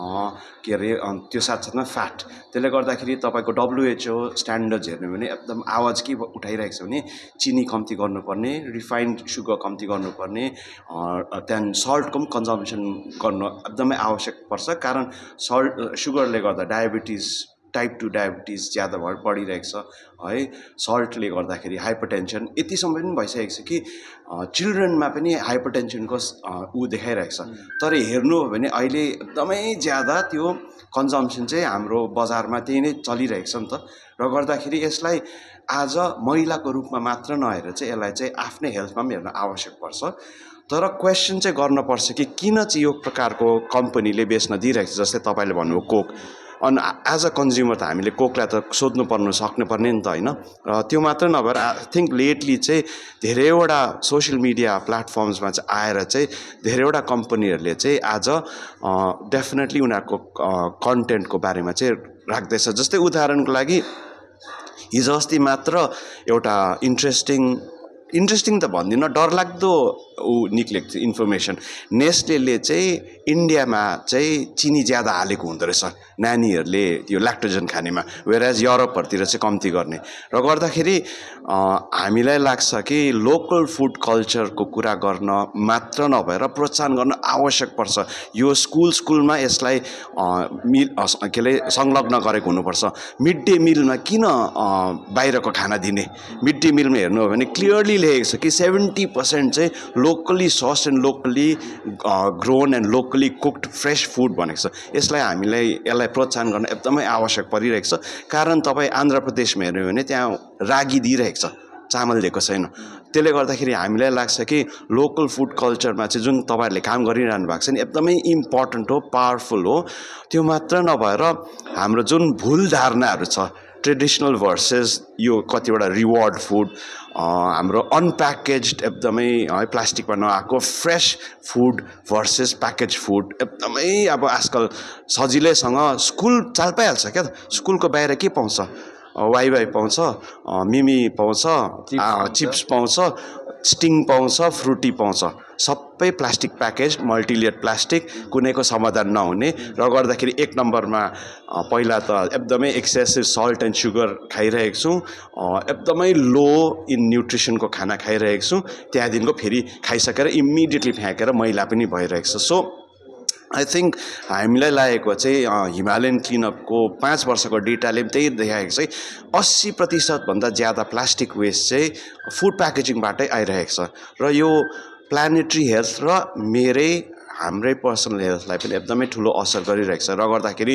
के अरे त्यो साथसाथमा फ्याट। त्यसले गर्दाखेरि तपाईँको डब्लुएचओ स्ट्यान्डर्ड्स हेर्नु भने एकदम आवाज के उठाइरहेको छ भने चिनी कम्ती गर्नुपर्ने, रिफाइन्ड सुगर कम्ती गर्नुपर्ने, त्यहाँदेखि सल्टको पनि कन्जम्सन गर्नु एकदमै आवश्यक पर्छ। कारण सल्ट सुगरले गर्दा डायबिटिज टाइप टू डायबिटिज ज्यादा भएर बढिरहेको छ है। सल्टले गर्दाखेरि हाइपरटेन्सन यतिसम्म पनि भइसकेको छ कि चिल्ड्रेनमा पनि हाइपरटेन्सनको ऊ देखाइरहेको छ। तर हेर्नु हो भने अहिले एकदमै ज्यादा त्यो कन्जम्सन चाहिँ हाम्रो बजारमा त्यही नै चलिरहेको छ नि त। र गर्दाखेरि यसलाई आज महिलाको रूपमा मात्र नहेर चाहिँ यसलाई चाहिँ आफ्नै हेल्थमा पनि हेर्न आवश्यक पर्छ। तर क्वेसन चाहिँ गर्नुपर्छ कि किन चाहिँ यो प्रकारको कम्पनीले बेच्न दिइरहेको छ। जस्तै तपाईँले भन्नुभयो कोक, अनि एज अ कन्ज्युमर त हामीले कोकलाई त सोध्नु पर्नु सक्नुपर्ने नि त होइन। र त्यो मात्र नभएर आई थिङ्क लेटली चाहिँ धेरैवटा सोसियल मिडिया प्लेटफर्म्समा चाहिँ आएर चाहिँ धेरैवटा कम्पनीहरूले चाहिँ आज डेफिनेटली उनीहरूको कन्टेन्टको बारेमा चाहिँ राख्दैछ। जस्तै उदाहरणको लागि हिजो अस्ति मात्र एउटा इन्ट्रेस्टिङ इन्ट्रेस्टिङ त भन्दिनँ, डरलाग्दो ऊ निक्लेको थियो इन्फर्मेसन। नेस्लेले चाहिँ इन्डियामा चाहिँ चिनी ज्यादा हालेको हुँदो रहेछ नानीहरूले त्यो ल्याक्टोजन खानेमा, वेयरएज युरोपहरूतिर चाहिँ कम्ती गर्ने। र गर्दाखेरि हामीलाई लाग्छ कि लोकल फुड कल्चरको कुरा गर्न मात्र नभएर प्रोत्साहन गर्न आवश्यक पर्छ। यो स्कुल स्कुलमा यसलाई मिल के अरे संलग्न गरेको हुनुपर्छ। मिड डे मिलमा किन बाहिरको खाना दिने? मिड डे मिलमा हेर्नु हो भने क्लियरली लेखेको छ कि सेभेन्टी पर्सेन्ट चाहिँ लोकली सस and locally grown and locally cooked fresh food भनेको छ। यसलाई हामीलाई यसलाई प्रोत्साहन गर्न एकदमै आवश्यक परिरहेको छ। कारण तपाईँ आन्ध्र प्रदेशमा हेर्नु भने त्यहाँ रागी दिइरहेको छ, चामल दिएको छैन। त्यसले गर्दाखेरि हामीलाई लाग्छ कि लोकल फुड कल्चरमा चाहिँ जुन तपाईँहरूले काम गरिरहनु भएको छ नि एकदमै इम्पोर्टेन्ट हो, पावरफुल हो। त्यो मात्र नभएर हाम्रो जुन भुल धारणाहरू छ ट्रेडिसनल भर्सेस यो कतिवटा रिवार्ड फुड, हाम्रो अनप्याकेज्ड एकदमै है प्लास्टिकमा नआएको fresh food versus package food एकदमै अब आजकल सजिलैसँग स्कुल चाल पाइहाल्छ क्या त। स्कुलको बाहिर के पाउँछ? वाइ वाइ पाउँछ, मिमी पाउँछ, चिप्स पाउँछ, स्टिङ पाउँछ, फ्रुटी पाउँछ, सबै प्लास्टिक प्याकेज, मल्टिलेयर प्लास्टिक, कुनैको समाधान नहुने। र गर्दाखेरि एक नम्बरमा पहिला त एकदमै एक्सेसिभ सल्ट एन्ड सुगर खाइरहेको छौँ, एकदमै लो इन न्युट्रिसनको खाना खाइरहेको छौँ। त्यहाँदेखिको फेरि खाइसकेर इमिडिएटली फ्याँकेर मैला पनि भइरहेको छ। सो आई थिङ्क हामीलाई लागेको चाहिँ हिमालयन क्लिनअपको पाँच वर्षको डेटाले पनि त्यही देखाएको चाहिँ अस्सी प्रतिशतभन्दा ज्यादा प्लास्टिक वेस्ट चाहिँ फुड प्याकेजिङबाटै आइरहेको छ। र यो प्लानेटरी हेल्थ र मेरै हाम्रै पर्सनल हेल्थलाई पनि एकदमै ठुलो असर गरिरहेको छ। र गर्दाखेरि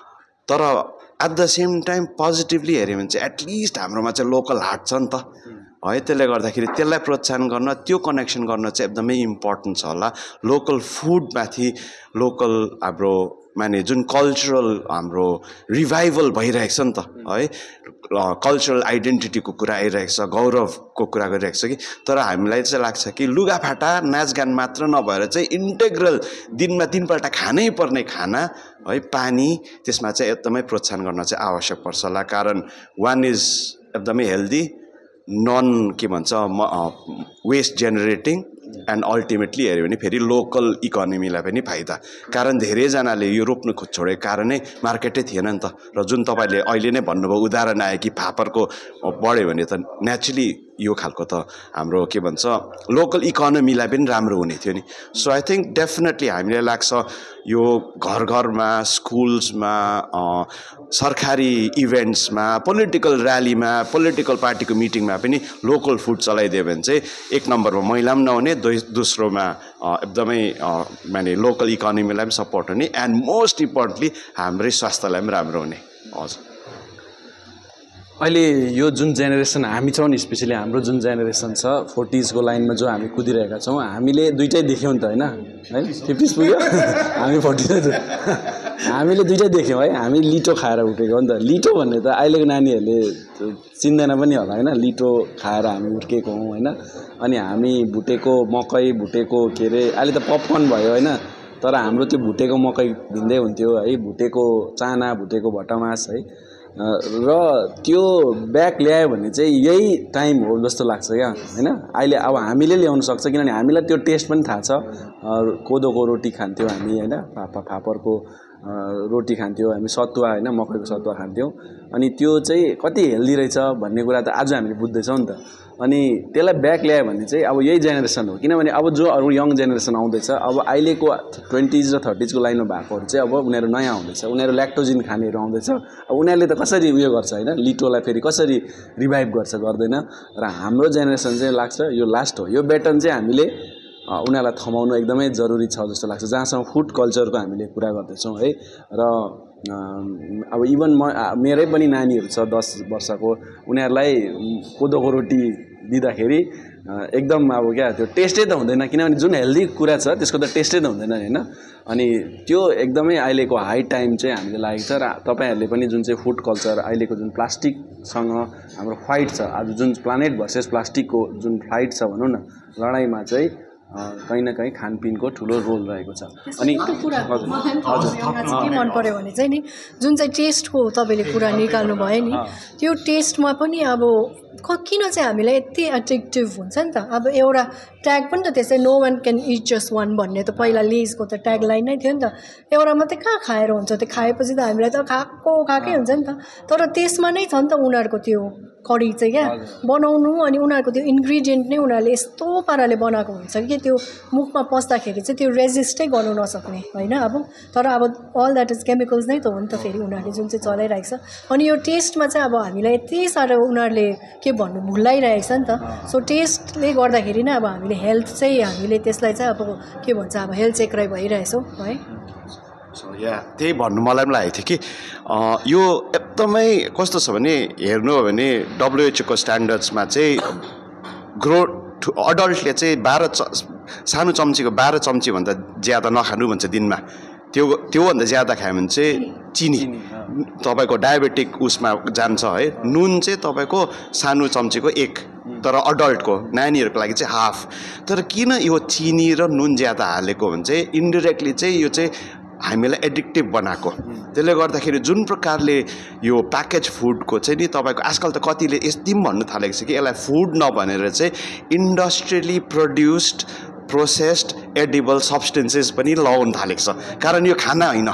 तर at the same time positively हेऱ्यो भने चाहिँ एटलिस्ट हाम्रोमा चाहिँ लोकल हाट छ नि त है। त्यसले गर्दाखेरि त्यसलाई प्रोत्साहन गर्न, त्यो कनेक्सन गर्न चाहिँ एकदमै इम्पोर्टेन्ट छ होला। लोकल फुडमाथि लोकल हाम्रो माने जुन कल्चरल हाम्रो रिभाइभल भइरहेको छ नि त है, कल्चरल आइडेन्टिटीको कुरा आइरहेको छ, गौरवको कुरा गरिरहेको छ कि। तर हामीलाई चाहिँ लाग्छ कि लुगाफाटा नाचगान मात्र नभएर चाहिँ इन्टेग्रल दिनमा तिनपल्ट खानै पर्ने खाना है, पानी, त्यसमा चाहिँ एकदमै प्रोत्साहन गर्न चाहिँ आवश्यक पर्छ होला। कारण वान इज एकदमै हेल्दी, नन के भन्छ वेस्ट जेनेरेटिङ एन्ड अल्टिमेटली हेऱ्यो भने फेरि लोकल इकोनोमीलाई पनि फाइदा। कारण धेरैजनाले यो रोप्नु छोडेको कारणै मार्केटै थिएन नि त। र जुन तपाईँले अहिले नै भन्नुभयो उदाहरण आयो कि फापरको बढ्यो भने त नेचुरली यो खालको त हाम्रो के भन्छ लोकल इकोनोमीलाई पनि राम्रो हुने थियो नि। सो आई थिङ्क डेफिनेटली हामीलाई लाग्छ यो घर घरमा, स्कुल्समा, सरकारी इभेन्ट्समा, पोलिटिकल र्यालीमा, पोलिटिकल पार्टीको मिटिङमा पनि लोकल फुड चलाइदियो भने चाहिँ एक नम्बरमा मैला पनि नहुने, दोस्रोमा एकदमै माने लोकल इकोनोमीलाई पनि सपोर्ट हुने, एन्ड मोस्ट इम्पोर्टेन्टली हाम्रै स्वास्थ्यलाई पनि राम्रो हुने। हजुर, अहिले यो जुन जेनेरेसन हामी छौँ नि, स्पेसली हाम्रो जुन जेनेरेसन छ फोर्टिजको लाइनमा जो हामी कुदिरहेका छौँ, हामीले दुइटै देख्यौँ नि त होइन है, फिफ्टिज पुग्यो हामी फोर्टिज हामीले दुइटै देख्यौँ है। हामी लिटो खाएर उठेको हो नि त। लिटो भन्ने त अहिलेको नानीहरूले चिन्दैन पनि होला होइन, लिटो खाएर हामी उर्केको हौँ होइन। अनि हामी भुटेको मकै, भुटेको के अरे अहिले त पपकर्न भयो होइन, तर हाम्रो त्यो भुटेको मकै भिन्दै हुन्थ्यो है, भुटेको चाना, भुटेको भटमास है। र त्यो ब्याक ल्यायो भने चाहिँ यही टाइम हो जस्तो लाग्छ क्या हैन अहिले अब हामीले ल्याउन सक्छ किनभने हामीलाई त्यो टेस्ट पनि थाहा छ कोदोको रोटी खान्थ्यौँ हामी हैन फापरको रोटी खान्थ्यौँ हामी सतुवा हैन मकैको सतुवा खान्थ्यौँ अनि त्यो चाहिँ कति हेल्दी रहेछ भन्ने कुरा त आज हामीले बुझ्दैछौँ नि त अनि त्यसलाई ब्याक ल्यायो भने चाहिँ अब यही जेनेरेसन हो किनभने अब जो अरू यङ जेनेरेसन आउँदैछ अब अहिलेको ट्वेन्टिज र थर्टिजको लाइनमा भएकोहरू चाहिँ अब उनीहरू नयाँ आउँदैछ उनीहरू ल्याक्टोजिन खानेहरू आउँदैछ अब उनीहरूले त कसरी उयो गर्छ होइन लिटोलाई फेरि कसरी रिभाइभ गर्छ गर्दैन र हाम्रो जेनेरेसन चाहिँ लाग्छ यो लास्ट हो यो बेटन चाहिँ हामीले उनीहरूलाई थमाउनु एकदमै जरुरी छ जस्तो लाग्छ जहाँसम्म फुड कल्चरको हामीले कुरा गर्दैछौँ है र अब इभन म मेरै पनि नानीहरू छ दस वर्षको उनीहरूलाई कोदोको रोटी दिँदाखेरि एकदम अब क्या त्यो टेस्टै त हुँदैन किनभने जुन हेल्दी कुरा छ त्यसको त टेस्टै त हुँदैन होइन अनि त्यो एकदमै अहिलेको हाई टाइम चाहिँ हामीले लागेको छ र तपाईँहरूले पनि जुन चाहिँ फुड कल्चर अहिलेको जुन प्लास्टिकसँग हाम्रो फाइट छ आज जुन प्लानेट भर्सेस प्लास्टिकको जुन फाइट छ भनौँ न लडाइँमा चाहिँ कहीँ न कहीँ खानपिनको ठुलो रोल रहेको छ अनि के मन पर्यो भने चाहिँ नि जुन चाहिँ टेस्टको तपाईँले कुरा निकाल्नु भयो नि त्यो टेस्टमा पनि अब किन चाहिँ हामीलाई यति एट्र्याक्टिभ हुन्छ नि त अब एउटा ट्याग पनि त त्यसै no one can eat just one भन्ने त पहिला लेजको त ट्याग लाइन नै थियो नि त एउटा मात्रै कहाँ खाएर हुन्छ त्यो खाएपछि त हामीलाई त खाएको खाएकै हुन्छ नि त तर त्यसमा नै छ नि त उनीहरूको त्यो कडी चाहिँ क्या बनाउनु अनि उनीहरूको त्यो इन्ग्रिडियन्ट नै उनीहरूले यस्तो पाराले बनाएको हुन्छ कि त्यो मुखमा पस्दाखेरि चाहिँ त्यो रेजिस्टै गर्नु नसक्ने होइन अब तर अब अल द्याट इज केमिकल्स नै त हो नि त फेरि उनीहरूले जुन चाहिँ चलाइरहेको छ अनि यो टेस्टमा चाहिँ अब हामीलाई यति साह्रो उनीहरूले के भन्नु भुलाइरहेको छ नि त सो टेस्टले गर्दाखेरि नै अब हामीले हेल्थ चाहिँ हामीले त्यसलाई चाहिँ अब के भन्छ अब हेल्थ चेक भइरहेछौँ है सो या त्यही भन्नु मलाई पनि लागेको थियो कि यो एकदमै कस्तो छ भने हेर्नु हो भने डब्लुएचओको स्ट्यान्डर्ड्समा चाहिँ ग्रो अडल्टले चाहिँ बाह्र च सानो चम्चीको बाह्र चम्चीभन्दा ज्यादा नखानु भन्छ दिनमा त्यो त्योभन्दा ज्यादा खायो भने चाहिँ चिनी तपाईँको डायबेटिक उसमा जान्छ है नुन चाहिँ तपाईँको सानो चम्चीको एक तर अडल्टको नानीहरूको लागि चाहिँ हाफ तर किन यो चिनी र नुन ज्यादा हालेको भने चाहिँ इन्डिरेक्टली चाहिँ यो चाहिँ हामीलाई एडिक्टिभ बनाएको त्यसले गर्दाखेरि जुन प्रकारले यो प्याकेज फुडको चाहिँ नि तपाईँको आजकल त कतिले यति पनि भन्नु थालेको छ कि यसलाई फुड नभनेर चाहिँ industrially produced processed edible substances पनि लगाउन थालेको छ कारण यो खाना होइन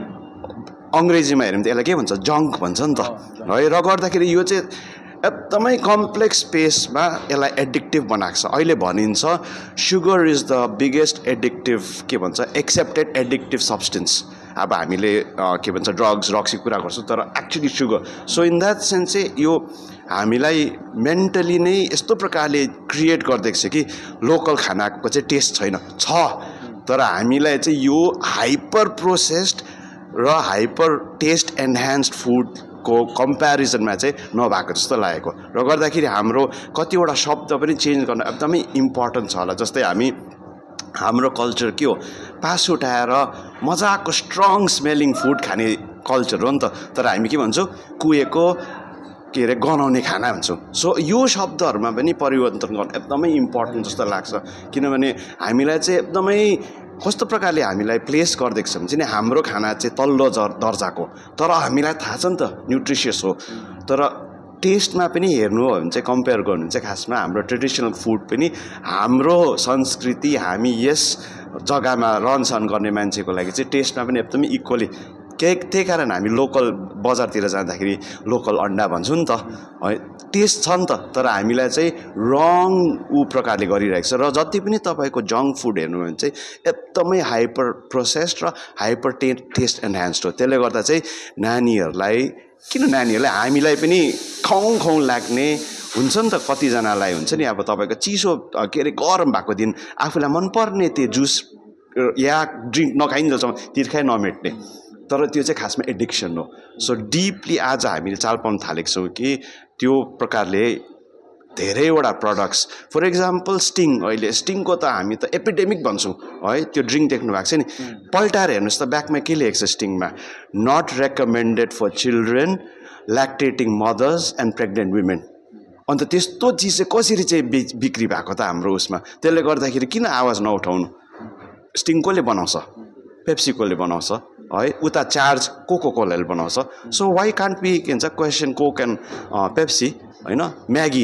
अङ्ग्रेजीमा हेऱ्यो भने त यसलाई के भन्छ जङ्क भन्छ नि त है र गर्दाखेरि यो चाहिँ एकदमै कम्प्लेक्स स्पेसमा यसलाई एडिक्टिभ बनाएको छ अहिले भनिन्छ sugar is the biggest addictive के भन्छ एक्सेप्टेड एडिक्टिभ सब्सटेन्स अब हामीले के भन्छ ड्रग्स रक्सको कुरा गर्छौँ तर actually sugar so in that sense चाहिँ यो हामीलाई मेन्टली नै यस्तो प्रकारले क्रिएट गरिदिएको छ कि लोकल खानाको चाहिँ टेस्ट छैन छ तर हामीलाई चाहिँ यो हाइपर प्रोसेस्ड र हाइपर टेस्ट एन्हान्स्ड फुड को कम्प्यारिजनमा चाहिँ नभएको जस्तो लागेको र गर्दाखेरि हाम्रो कतिवटा शब्द पनि चेन्ज गर्न एकदमै इम्पोर्टेन्ट छ होला जस्तै हामी हाम्रो कल्चर के हो पास उठाएर मजाको स्ट्रङ स्मेलिङ फुड खाने कल्चर हो नि त तर हामी के भन्छौँ कुहेको के अरे गनाउने खाना भन्छौँ सो यो शब्दहरूमा पनि परिवर्तन गर्न एकदमै इम्पोर्टेन्ट जस्तो लाग्छ किनभने हामीलाई चाहिँ एकदमै कस्तो प्रकारले हामीलाई प्लेस गरिदिएको छ भने चाहिँ हाम्रो खाना चाहिँ तल्लो दर्जाको तर हामीलाई थाहा छ नि त न्युट्रिसियस हो तर टेस्टमा पनि हेर्नु हो भने चाहिँ कम्पेयर गर्नु चाहिँ खासमा हाम्रो ट्रेडिसनल फुड पनि हाम्रो संस्कृति हामी यस जग्गामा रहनसहन गर्ने मान्छेको लागि चाहिँ टेस्टमा पनि एकदमै इक्वली के त्यही कारण हामी लोकल बजारतिर जाँदाखेरि लोकल अन्डा भन्छौँ नि त है टेस्ट छ नि त तर हामीलाई चाहिँ रङ ऊ प्रकारले गरिरहेको छ र जति पनि तपाईँको जङ्क फुड हेर्नु भने चाहिँ एकदमै हाइपर प्रोसेस्ड र हाइपर टे टेस्ट एन्हान्स्ड हो त्यसले गर्दा चाहिँ नानीहरूलाई किन नानीहरूलाई हामीलाई पनि खाउँ खाउँ लाग्ने हुन्छ नि त कतिजनालाई हुन्छ नि अब तपाईँको चिसो के अरे गरम भएको दिन आफूलाई मनपर्ने त्यो जुस या ड्रिङ्क नखाइन्जेलसम्म तिर्खाइ नमेट्ने तर त्यो चाहिँ खासमा एडिक्सन हो सो डिपली आज हामीले चाल पाउन थालेको छौँ कि त्यो प्रकारले धेरैवटा प्रडक्ट्स फर इक्जाम्पल स्टिङ अहिले स्टिङको त हामी त एपिडेमिक भन्छौँ है त्यो ड्रिङ्क देख्नु भएको छ नि पल्टाएर हेर्नुहोस् त ब्याकमा के लेखेको छ स्टिङमा not recommended for children lactating mothers and pregnant women अन्त त्यस्तो चिज चाहिँ कसरी चाहिँ बिक्री भएको त हाम्रो उसमा त्यसले गर्दाखेरि किन आवाज नउठाउनु स्टिङ कसले बनाउँछ पेप्सी कसले बनाउँछ है उता चार्ज कोको कोलाले बनाउँछ सो वाइ कान्ट बी के भन्छ क्वेसन कोक एन्ड पेप्सी होइन म्यागी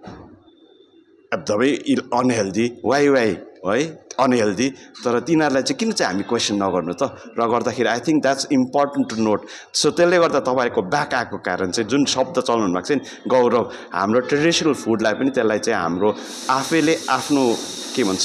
एकदमै अनहेल्दी वाइ वाइ है अनहेल्दी तर तिनीहरूलाई चाहिँ किन चाहिँ हामी क्वेसन नगर्नु त र गर्दाखेरि I think that's important to note so त्यसले गर्दा तपाईँको ब्याक आएको कारण चाहिँ जुन शब्द चलाउनु भएको छ नि गौरव हाम्रो ट्रेडिसनल फुडलाई पनि त्यसलाई चाहिँ हाम्रो आफैले आफ्नो के भन्छ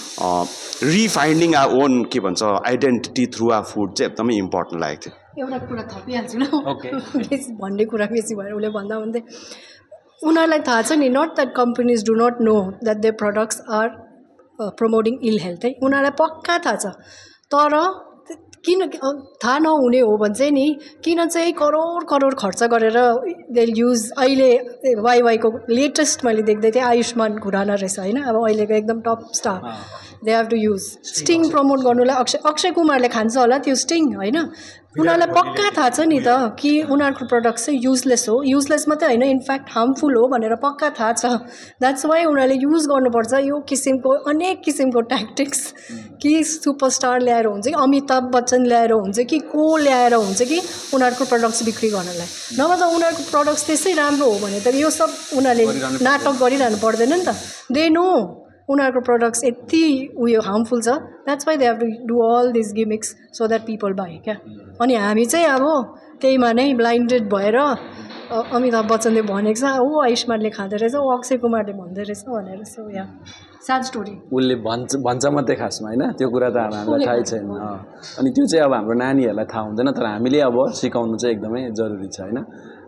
रिफाइन्डिङ आवर ओन के भन्छ आइडेन्टिटी थ्रु आवर फुड चाहिँ एकदमै इम्पोर्टेन्ट लागेको थियो एउटा कुरा थपिहाल्छु ल ओके भन्ने कुरा बेसी भएर उसले भन्दा भन्दै उनीहरूलाई थाहा छ नि not that companies do not know that their products are promoting ill health है उनीहरूलाई पक्का थाहा छ तर किन थाहा नहुने हो भने चाहिँ नि किन चाहिँ करोड करोड खर्च गरेर दे युज अहिले वाइवाईको लेटेस्ट मैले देख्दै थिएँ आयुष्मान खुराना रहेछ होइन अब अहिलेको एकदम top star they have to use Sting promote गर्नुलाई अक्षय अक्षय कुमारले खान्छ होला त्यो स्टिङ होइन उनीहरूलाई पक्का थाहा छ नि त कि उनीहरूको प्रडक्ट चाहिँ युजलेस हो युजलेस मात्रै होइन इनफ्याक्ट हार्मफुल हो भनेर पक्का थाहा छ द्याट्स वाइ उनीहरूले युज गर्नुपर्छ यो किसिमको अनेक किसिमको ट्याक्टिक्स कि सुपरस्टार ल्याएर हुन्छ कि अमिताभ बच्चन ल्याएर हुन्छ कि को ल्याएर हुन्छ कि उनीहरूको प्रडक्ट्स बिक्री गर्नलाई नभए त उनीहरूको प्रडक्ट्स त्यसै राम्रो हो भने त यो सब उनीहरूले नाटक गरिरहनु पर्दैन नि त दे नो उनीहरूको प्रडक्ट्स यति उयो हार्मफुल छ that's why they have to do all this gimmicks so that people buy क्या अनि हामी चाहिँ अब त्यहीमा नै ब्लाइन्डेड भएर अमिताभ बच्चनले भनेको छ ऊ आयुष्मानले खाँदो रहेछ ऊ अक्षय कुमारले भन्दै रहेछ भनेर सो या स्याड स्टोरी उसले भन्छ भन्छ मात्रै खासमा होइन त्यो कुरा त हामीलाई थाहै छैन अनि त्यो चाहिँ अब हाम्रो नानीहरूलाई थाहा हुँदैन तर हामीले अब सिकाउनु चाहिँ एकदमै जरुरी छ होइन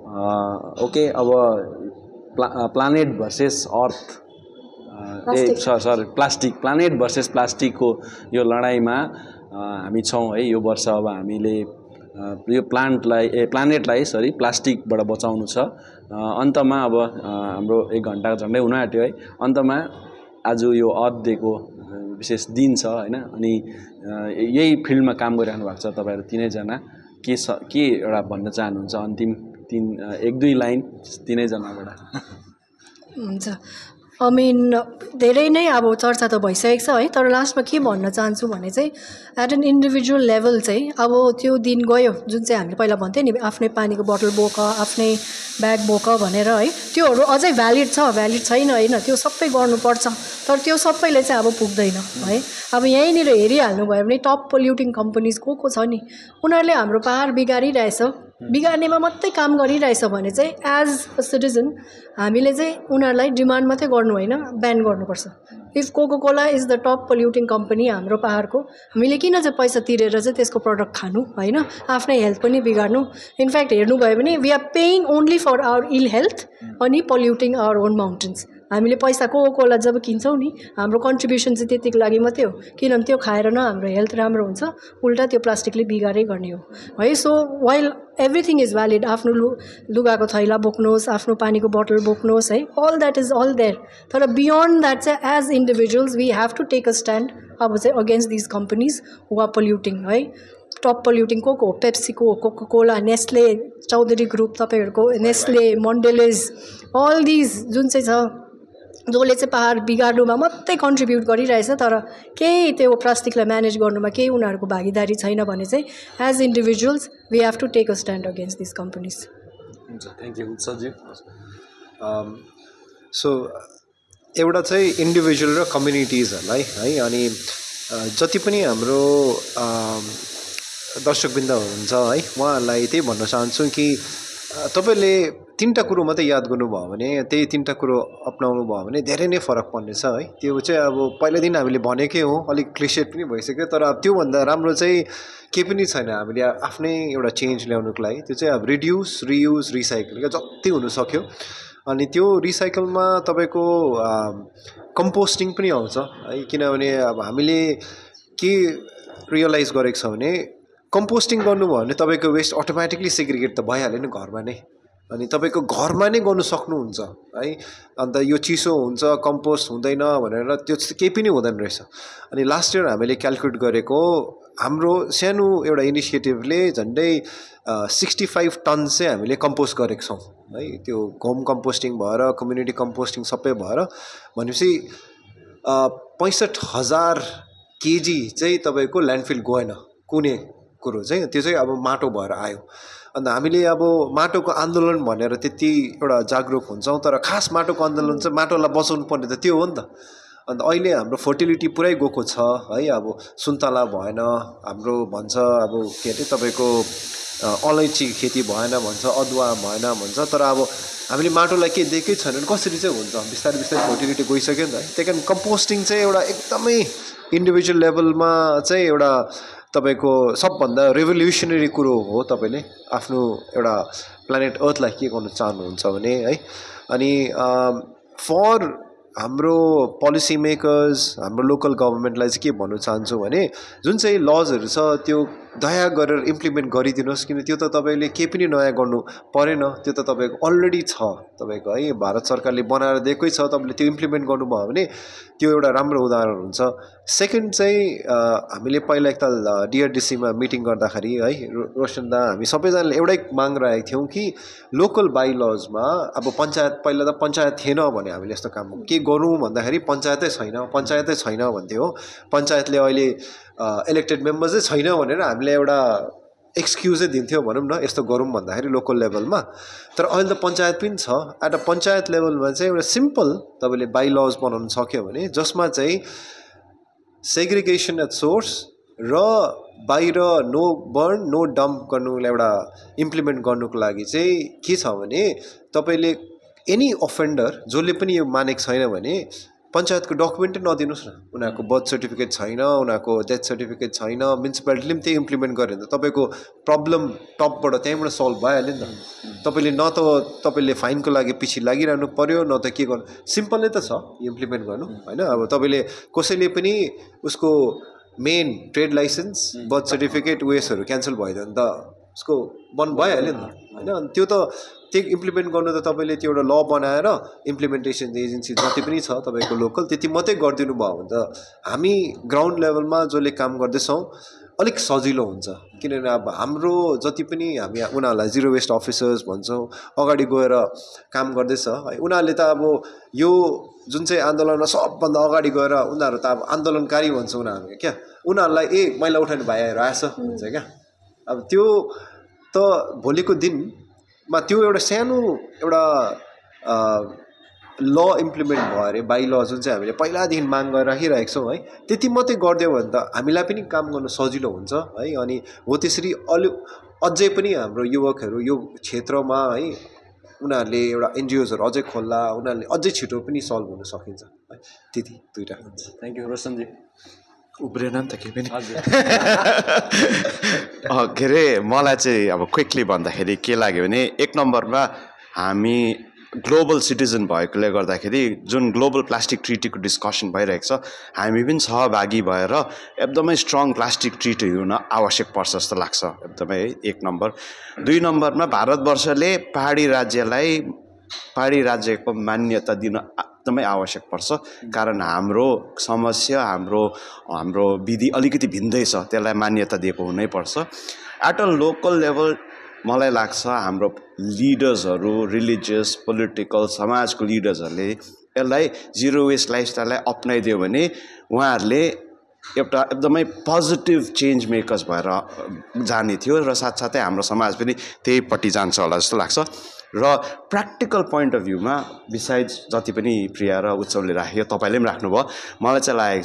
ओके अब प्ला planet versus earth uh sorry plastic planet versus प्लास्टिकको यो लडाइँमा हामी छौँ है यो वर्ष अब हामीले यो प्लान्टलाई ए प्लानेटलाई सरी प्लास्टिकबाट बचाउनु छ अन्तमा अब हाम्रो एक घन्टा झन्डै हुन आँट्यो है अन्तमा आज यो अर्थ डेको विशेष दिन छ होइन अनि यही फिल्डमा काम गरिरहनु भएको छ तपाईँहरू तिनैजना के छ के एउटा भन्न चाहनुहुन्छ अन्तिम तिन एक दुई लाइन तिनैजनाबाट हुन्छ आई मिन धेरै नै अब चर्चा त भइसकेको छ है तर लास्टमा के भन्न चाहन्छु भने चाहिँ एट एन इन्डिभिजुअल लेभल चाहिँ अब त्यो दिन गयो जुन चाहिँ हामीले पहिला भन्थ्यौँ नि आफ्नै पानीको बोतल बोक आफ्नै ब्याग बोक भनेर है त्योहरू अझै भ्यालिड छ भ्यालिड छैन होइन त्यो सबै गर्नुपर्छ तर त्यो सबैले चाहिँ अब पुग्दैन है अब यहीँनिर हेरिहाल्नु भयो भने टप पोल्युटिङ कम्पनीज को को छ नि उनीहरूले हाम्रो पहाड बिगारिरहेछ बिगार्नेमा मात्रै काम गरिरहेछ भने चाहिँ एज अ सिटिजन हामीले चाहिँ उनीहरूलाई डिमान्ड मात्रै गर्नु होइन ब्यान गर्नुपर्छ if Coca Cola is the top polluting company हाम्रो पहाडको हामीले किन चाहिँ पैसा तिरेर चाहिँ त्यसको प्रडक्ट खानु होइन आफ्नै हेल्थ पनि बिगार्नु इनफ्याक्ट हेर्नुभयो भने we are paying only for our ill health अनि पोल्युटिङ आवर ओन माउन्टेन्स हामीले पैसा कोको कोला जब किन्छौँ नि हाम्रो कन्ट्रिब्युसन चाहिँ त्यतिको लागि मात्रै हो किनभने त्यो खाएर न हाम्रो हेल्थ राम्रो हुन्छ उल्टा त्यो प्लास्टिकले बिगारै गर्ने हो है so while everything is valid आफ्नो लु लुगाको थैला बोक्नुहोस् आफ्नो पानीको बोतल बोक्नुहोस् है all that is all there तर बियोन्ड द्याट चाहिँ as individuals we have to take a stand अब चाहिँ against these companies who are polluting है टप पोल्युटिङ को को PepsiCo Coca Cola Nestle Chaudhary group तपाईँहरूको नेस्ले मोन्डेलेज अल दिज जुन चाहिँ छ जसले चाहिँ पहाड बिगार्नुमा मात्रै कन्ट्रिब्युट गरिरहेछ तर केही त्यो प्लास्टिकलाई म्यानेज गर्नुमा केही उनीहरूको भागीदारी छैन भने चाहिँ as individuals we have to take a stand against this companies हुन्छ थ्याङ्क यू सजिव सो एउटा चाहिँ इन्डिभिजुअल र कम्युनिटिजहरूलाई है अनि जति पनि हाम्रो दर्शकवृन्द हुनुहुन्छ है उहाँहरूलाई त्यही भन्न चाहन्छु कि तपाईँले तिनवटा कुरो मात्रै याद गर्नुभयो भने त्यही तिनवटा कुरो अपनाउनु भयो भने धेरै नै फरक पर्नेछ है त्यो चाहिँ अब पहिला दिन हामीले भनेकै हो अलिक क्लिसेट पनि भइसक्यो तर अब त्योभन्दा राम्रो चाहिँ केही पनि छैन हामीले आफ्नै एउटा चेन्ज ल्याउनुको लागि त्यो चाहिँ अब रिड्युस रियुज रिसाइकल क्या जति हुनु सक्यो अनि त्यो रिसाइकलमा तपाईँको कम्पोस्टिङ पनि आउँछ है किनभने अब हामीले के रियलाइज गरेको छ भने कम्पोस्टिङ गर्नुभयो भने तपाईँको वेस्ट अटोमेटिकली सेग्रिगेट त भइहाल्यो नि घरमा नै अनि तपाईँको घरमा नै गर्नु सक्नुहुन्छ है अन्त यो चिसो हुन्छ कम्पोस्ट हुँदैन भनेर त्यो केही पनि हुँदैन रहेछ अनि लास्ट इयर हामीले क्यालकुलेट गरेको हाम्रो सानो एउटा इनिसिएटिभले झन्डै सिक्सटी फाइभ टन चाहिँ हामीले कम्पोस्ट गरेको छौँ है त्यो होम कम्पोस्टिङ भएर कम्युनिटी कम्पोस्टिङ सबै भएर भनेपछि पैँसठ हजार केजी चाहिँ तपाईँको ल्यान्डफिल गएन कुनै कुरो चाहिँ त्यो चाहिँ अब माटो भएर आयो अन्त हामीले अब माटोको आन्दोलन भनेर त्यति एउटा जागरुक हुन्छौँ तर खास माटोको आन्दोलन चाहिँ माटोलाई बचाउनु पर्ने त त्यो हो नि त अन्त अहिले हाम्रो फर्टिलिटी पुरै गएको छ है अब सुन्तला भएन हाम्रो भन्छ अब के अरे तपाईँको अलैँची खेती भएन भन्छ अदुवा भएन भन्छ तर अब हामीले माटोलाई के दिएकै छैन भने कसरी चाहिँ हुन्छ बिस्तारै बिस्तारै फर्टिलिटी गइसक्यो नि त त्यही कारण कम्पोस्टिङ चाहिँ एउटा एकदमै इन्डिभिजुअल लेभलमा चाहिँ एउटा तपाईँको सबभन्दा रेभोल्युसनरी कुरो हो तपाईँले आफ्नो एउटा प्लानेट अर्थलाई के गर्न चाहनुहुन्छ भने है अनि फर हाम्रो पोलिसी मेकर्स हाम्रो लोकल गभर्मेन्टलाई चाहिँ के भन्न चाहन्छु भने जुन चाहिँ लजहरू छ त्यो दया गरेर इम्प्लिमेन्ट गरिदिनुहोस् किन त्यो त तपाईँले केही पनि नयाँ गर्नु परेन त्यो त तपाईँको अलरेडी छ तपाईँको है भारत सरकारले बनाएर दिएकै छ तपाईँले त्यो इम्प्लिमेन्ट गर्नुभयो भने त्यो एउटा राम्रो उदाहरण हुन्छ सेकेन्ड चाहिँ हामीले पहिला एकताल डिआरडिसीमा मिटिङ गर्दाखेरि है रोशन दा हामी सबैजनाले एउटै माग राखेको थियौँ कि लोकल बाइलजमा अब पञ्चायत पहिला त पञ्चायत थिएन भने हामीले यस्तो काम के गरौँ भन्दाखेरि पञ्चायतै छैन पञ्चायतै छैन भन्थ्यो हो पञ्चायतले अहिले इलेक्टेड मेम्बर्सै छैन भनेर हामीले एउटा एक्सक्युजै दिन्थ्यो भनौँ न यस्तो गरौँ भन्दाखेरि लोकल लेभलमा तर अहिले त पञ्चायत पनि छ एट अ पञ्चायत लेभलमा चाहिँ एउटा सिम्पल तपाईँले बाइलज बनाउन सक्यो भने जसमा चाहिँ सेग्रिगेसन एट सोर्स र बाहिर नो बर्न नो डम्प गर्नुलाई एउटा इम्प्लिमेन्ट गर्नुको लागि चाहिँ के छ भने तपाईँले एनी अफेन्डर जसले पनि यो मानेको छैन भने पञ्चायतको डकुमेन्टै नदिनुहोस् न उनीहरूको बर्थ सर्टिफिकेट छैन उनीहरूको डेथ सर्टिफिकेट छैन म्युनिसिपालिटीले पनि त्यही इम्प्लिमेन्ट गर्यो भने त तपाईँको प्रब्लम टपबाट त्यहीँबाट सल्भ भइहाल्यो नि त तपाईँले न त तपाईँले फाइनको लागि पछि लागिरहनु पर्यो न त के गर्नु सिम्पल नै त छ इम्प्लिमेन्ट गर्नु होइन अब तपाईँले कसैले पनि उसको main trade license birth certificate उयसहरू क्यान्सल भइदियो भने त उसको बन्द भइहाल्यो नि त होइन अनि त्यो त त्यो इम्प्लिमेन्ट गर्नु त तपाईँले त्यो एउटा ल बनाएर इम्प्लिमेन्टेसन एजेन्सी जति पनि छ तपाईँको लोकल त्यति मात्रै गरिदिनु भयो भने त हामी ग्राउन्ड लेभलमा जसले काम गर्दैछौँ अलिक सजिलो हुन्छ किनभने अब हाम्रो जति पनि हामी उनीहरूलाई जिरो वेस्ट अफिसर्स भन्छौँ अगाडि गएर काम गर्दैछ है उनीहरूले त अब यो जुन चाहिँ आन्दोलनमा सबभन्दा अगाडि गएर उनीहरू त अब आन्दोलनकारी भन्छ उनीहरूले क्या उनीहरूलाई ए मैला उठाउने भाइ आएर आएछ भन्छ क्या अब त्यो त भोलिको दिनमा त्यो एउटा सानो एउटा ल इम्प्लिमेन्ट भयो अरे बाइ ल जुन चाहिँ हामीले पहिलादेखि माग गरेर राखिरहेको छौँ है त्यति मात्रै गरिदियो भने त हामीलाई पनि काम गर्न सजिलो हुन्छ है अनि हो त्यसरी अलि अझै पनि हाम्रो युवकहरू यो क्षेत्रमा है उनीहरूले एउटा एनजिओजहरू अझै खोल्ला उनीहरूले अझै छिटो पनि सल्भ हुन सकिन्छ है त्यति दुईवटा थ्याङ्क यू रोशनजी उब्रेन नि त के पनि के अरे मलाई चाहिँ अब क्विकली भन्दाखेरि के लाग्यो भने एक नम्बरमा हामी ग्लोबल सिटिजन भएकोले गर्दाखेरि जुन ग्लोबल प्लास्टिक ट्रिटीको डिस्कसन भइरहेको छ हामी पनि सहभागी भएर एकदमै स्ट्रङ प्लास्टिक ट्रिटी हुन आवश्यक पर्छ जस्तो लाग्छ एकदमै है एक नम्बर दुई नम्बरमा भारतवर्षले पहाडी राज्यलाई पहाडी राज्यको मान्यता दिन एकदमै आवश्यक पर्छ कारण हाम्रो समस्या हाम्रो हाम्रो विधि अलिकति भिन्दै छ त्यसलाई मान्यता दिएको हुनैपर्छ एट अ लोकल लेभल मलाई लाग्छ हाम्रो लिडर्सहरू रिलिजियस पोलिटिकल समाजको लिडर्सहरूले यसलाई जिरो वेस्ट लाइफस्टाइललाई अप्नाइदियो भने उहाँहरूले एउटा एकदमै पोजिटिभ चेन्ज मेकर्स भएर जाने थियो र साथसाथै हाम्रो समाज पनि त्यहीपट्टि जान्छ होला जस्तो लाग्छ र प्र्याक्टिकल पोइन्ट अफ भ्यूमा बिसाइड्स जति पनि प्रिया र उत्सवले राख्यो तपाईँले पनि राख्नुभयो मलाई चाहिँ लागेको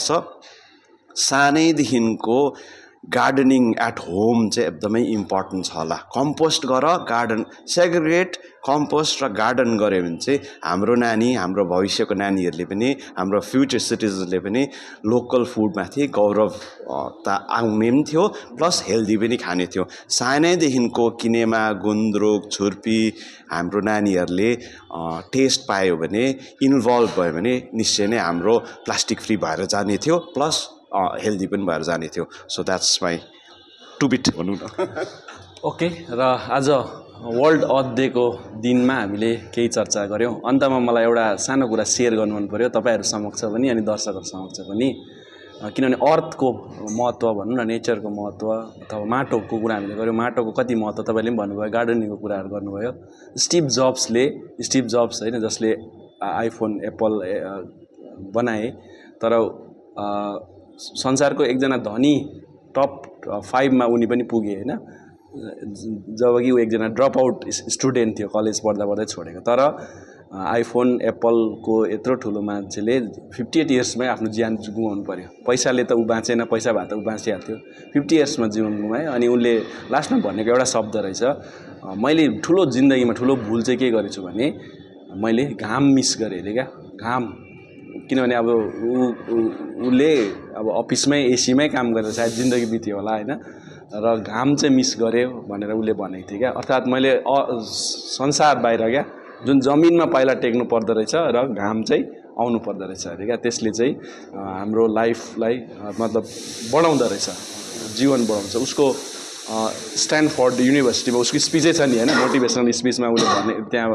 छ सानैदेखिको गार्डनिङ एट होम चाहिँ एकदमै इम्पोर्टेन्ट छ होला कम्पोस्ट गर गार्डन सेग्रिगेट कम्पोस्ट र गार्डन गऱ्यो भने चाहिँ हाम्रो नानी हाम्रो भविष्यको नानीहरूले पनि हाम्रो फ्युचर सिटिजन्सले पनि लोकल फुडमाथि गौरव त आउने पनि थियो प्लस हेल्दी पनि खाने थियो सानैदेखिको किनेमा गुन्द्रुक छुर्पी हाम्रो नानीहरूले टेस्ट पायो भने इन्भल्भ भयो भने निश्चय नै हाम्रो प्लास्टिक फ्री भएर जाने थियो प्लस हेल्दी पनि भएर जाने थियो so that's my two bit भनौँ न ओके र आज वर्ल्ड अर्थ डेको दिनमा हामीले केही चर्चा गऱ्यौँ अन्तमा मलाई एउटा सानो कुरा सेयर गर्नु मन पऱ्यो तपाईँहरू समक्ष पनि अनि दर्शकहरू समक्ष पनि किनभने अर्थको महत्त्व भनौँ न नेचरको महत्त्व अथवा माटोको कुरा हामीले गऱ्यौँ माटोको कति महत्त्व तपाईँले पनि भन्नुभयो गार्डनिङको कुराहरू गर्नुभयो स्टिभ जब्सले स्टिभ जब्स होइन जसले आइफोन एप्पल बनाए तर संसारको एकजना धनी टप फाइभमा उनी पनि पुगे होइन, जब कि ऊ एकजना ड्रप आउट स्टुडेन्ट थियो, कलेज पढ्दा पढ्दै छोडेको। तर आइफोन एप्पलको यत्रो ठुलो मान्छेले फिफ्टी एट इयर्समै आफ्नो ज्यान गुमाउनु पऱ्यो। पैसाले त ऊ बाँचेन, पैसा भए त ऊ बाँचिहाल्थ्यो, फिफ्टी इयर्समा जीवन गुमायो। अनि उनले लास्टमा भनेको एउटा शब्द रहेछ, मैले ठुलो जिन्दगीमा ठुलो भुल चाहिँ के गरेछु भने मैले घाम मिस गरेँ अरे क्या, घाम। किनभने अब ऊ उसले अब अफिसमै एसीमै काम गरेर सायद जिन्दगी बित्यो होला होइन, र घाम चाहिँ मिस गर्यो भनेर उसले भनेको थियो क्या। अर्थात् मैले संसार बाहिर क्या जुन जमिनमा पहिला टेक्नु पर्दो रहेछ र घाम चाहिँ आउनु पर्दो रहेछ अरे क्या, त्यसले चाहिँ हाम्रो लाइफलाई मतलब बढाउँदो रहेछ, जीवन बढाउँछ। उसको स्ट्यानफोर्ड युनिभर्सिटीमा उसको स्पिचै छ नि होइन, मोटिभेसनल स्पिचमा उसले भने त्यहाँ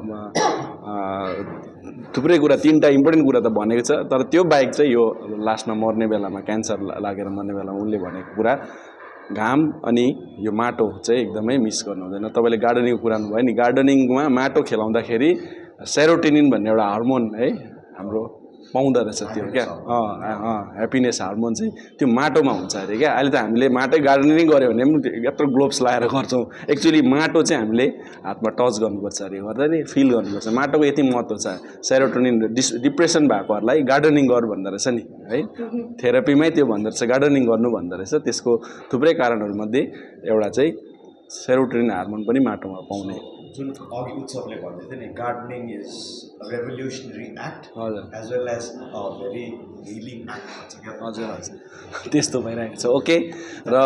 थुप्रै कुरा, तिनवटा इम्पोर्टेन्ट कुरा त भनेको छ, तर त्यो बाहेक चाहिँ यो लास्टमा मर्ने बेलामा, क्यान्सर लागेर मर्ने बेलामा उसले भनेको कुरा घाम अनि यो माटो चाहिँ एकदमै मिस गर्नु हुँदैन। तपाईँले गार्डनिङको कुरा भयो नि, गार्डनिङमा माटो खेलाउँदाखेरि सेरोटिनिन भन्ने एउटा हार्मोन है हाम्रो पाउँदो रहेछ त्यो क्या, अँ अँ ह्याप्पिनेस हार्मोन चाहिँ त्यो माटोमा हुन्छ अरे क्या। अहिले त हामीले माटै गार्डनिङ गऱ्यो भने पनि यत्रो ग्लोभ्स लगाएर गर्छौँ, एक्चुअली माटो चाहिँ हामीले हातमा टच गर्नुपर्छ अरे, गर्दा नि फिल गर्नुपर्छ। माटोको यति महत्त्व छ, सेरोटोनिन डिस डिप्रेसन भएकोहरूलाई गार्डनिङ गर भन्दो रहेछ नि है, थेरापीमै त्यो भन्दो रहेछ, गार्डनिङ गर्नु भन्दो रहेछ। त्यसको थुप्रै कारणहरूमध्ये एउटा चाहिँ सेरोटोनिन हार्मोन पनि माटोमा पाउने, जुन अघि उत्सवले भन्दै थियो नि, gardening is a revolutionary act as well as a very healing act भन्छ क्या। हजुर हजुर त्यस्तो भइरहेको छ। ओके र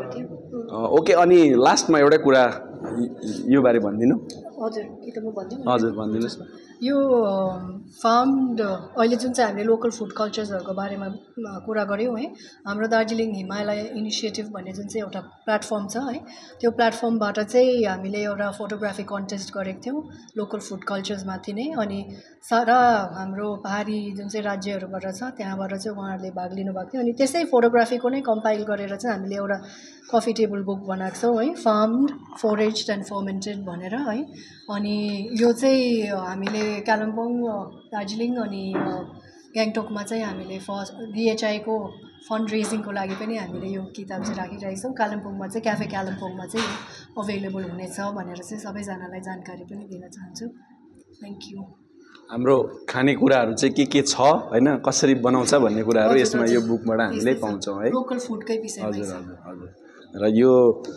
ओके अनि लास्टमा एउटा कुरा यो बारे भनिदिनु। हजुर कि त म भनिदिनु? हजुर भनिदिनुहोस् न। यो फार्म्ड अहिले जुन चाहिँ हामीले लोकल फुड कल्चर्सहरूको बारेमा कुरा गऱ्यौँ है, हाम्रो दार्जिलिङ हिमालय इनिसिएटिभ भन्ने जुन चाहिँ एउटा प्लेटफर्म छ है, त्यो प्लेटफर्मबाट चाहिँ हामीले एउटा फोटोग्राफी कन्टेस्ट गरेको थियौँ लोकल फुड कल्चर्समाथि नै। अनि सारा हाम्रो पहाडी जुन चाहिँ राज्यहरूबाट छ त्यहाँबाट चाहिँ उहाँहरूले भाग लिनुभएको थियो। अनि त्यसै फोटोग्राफीको नै कम्पाइल गरेर चाहिँ हामीले एउटा कफी टेबल बुक बनाएको छौँ है, फार्म्ड फोरेज्ड एन्ड फर्मेन्टेड भनेर है। अनि यो चाहिँ हामीले कालिम्पोङ, दार्जिलिङ अनि गान्तोकमा चाहिँ हामीले फर्स्ट बिएचआईको फन्ड रेजिङको लागि पनि हामीले यो किताब चाहिँ राखिरहेको छौँ। कालिम्पोङमा चाहिँ क्याफे कालिम्पोङमा चाहिँ अभाइलेबल हुनेछ भनेर चाहिँ सबैजनालाई जानकारी पनि दिन चाहन्छु। Thank you. हाम्रो खानेकुराहरू चाहिँ के के छ होइन, कसरी बनाउँछ भन्ने कुराहरू यसमा यो बुकबाट हामीले पाउँछौँ है, लोकल फुडकै विषयमा। हजुर हजुर हजुर र यो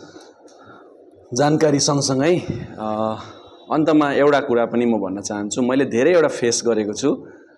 जानकारी सँगसँगै अन्तमा एउटा कुरा पनि म भन्न चाहन्छु, मैले धेरैवटा फेस गरेको छु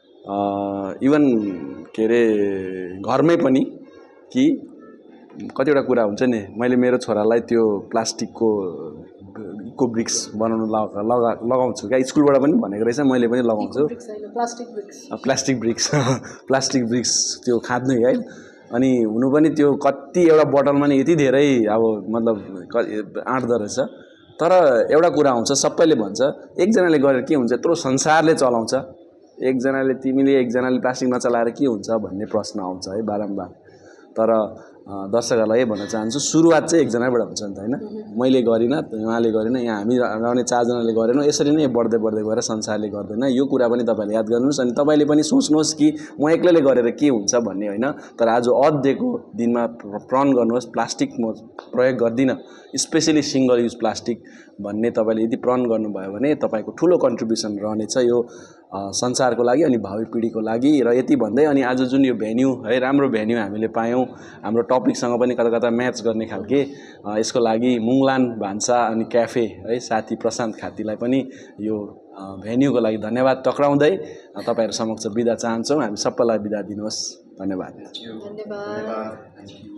इभन के अरे घरमै पनि, कि कतिवटा कुरा हुन्छ नि, मैले मेरो छोरालाई त्यो प्लास्टिकको इको ब्रिक्स बनाउनु लगा लगा लगाउँछु क्या, स्कुलबाट पनि भनेको रहेछ, मैले पनि लगाउँछु plastic bricks, plastic bricks plastic bricks त्यो खाँद्नु है। अनि हुनु पनि त्यो कति एउटा बोतलमा नि यति धेरै अब मतलब आँट्दो रहेछ। तर एउटा कुरा आउँछ, सबैले भन्छ एकजनाले गरेर के हुन्छ, यत्रो संसारले चलाउँछ, एकजनाले तिमीले एकजनाले प्लास्टिक नचलाएर के हुन्छ भन्ने प्रश्न आउँछ है बारम्बार। तर दर्शकहरूलाई यही भन्न चाहन्छु, सुरुवात चाहिँ एकजनाबाट हुन्छ नि त होइन, मैले गरिनँ, उहाँले गरेन, यहाँ हामी रहने चारजनाले गरेनौँ, यसरी नै बढ्दै बढ्दै गएर संसारले गर्दैन। यो कुरा पनि तपाईँले याद गर्नुहोस्। अनि तपाईँले पनि सोच्नुहोस् कि म एक्लैले गरेर के हुन्छ भन्ने होइन, तर आज अध्ययको दिनमा प्रण गर्नुहोस्, प्लास्टिक म प्रयोग गर्दिनँ, स्पेसली सिङ्गल युज प्लास्टिक भन्ने तपाईँले यदि प्रण गर्नुभयो भने तपाईँको ठुलो कन्ट्रिब्युसन रहनेछ यो संसारको लागि अनि भावी पिँढीको लागि। र यति भन्दै अनि आज जुन यो भेन्यू है, राम्रो भेन्यू हामीले पायौँ, हाम्रो टपिकसँग पनि कता कता म्याच गर्ने खालके, यसको लागि मुङलान भान्सा अनि क्याफे है साथी प्रशान्त खातीलाई पनि यो भेन्यूको लागि धन्यवाद टक्राउँदै तपाईँहरू समक्ष बिदा चाहन्छौँ। हामी सबैलाई बिदा दिनुहोस्। धन्यवाद। धन्यवाद।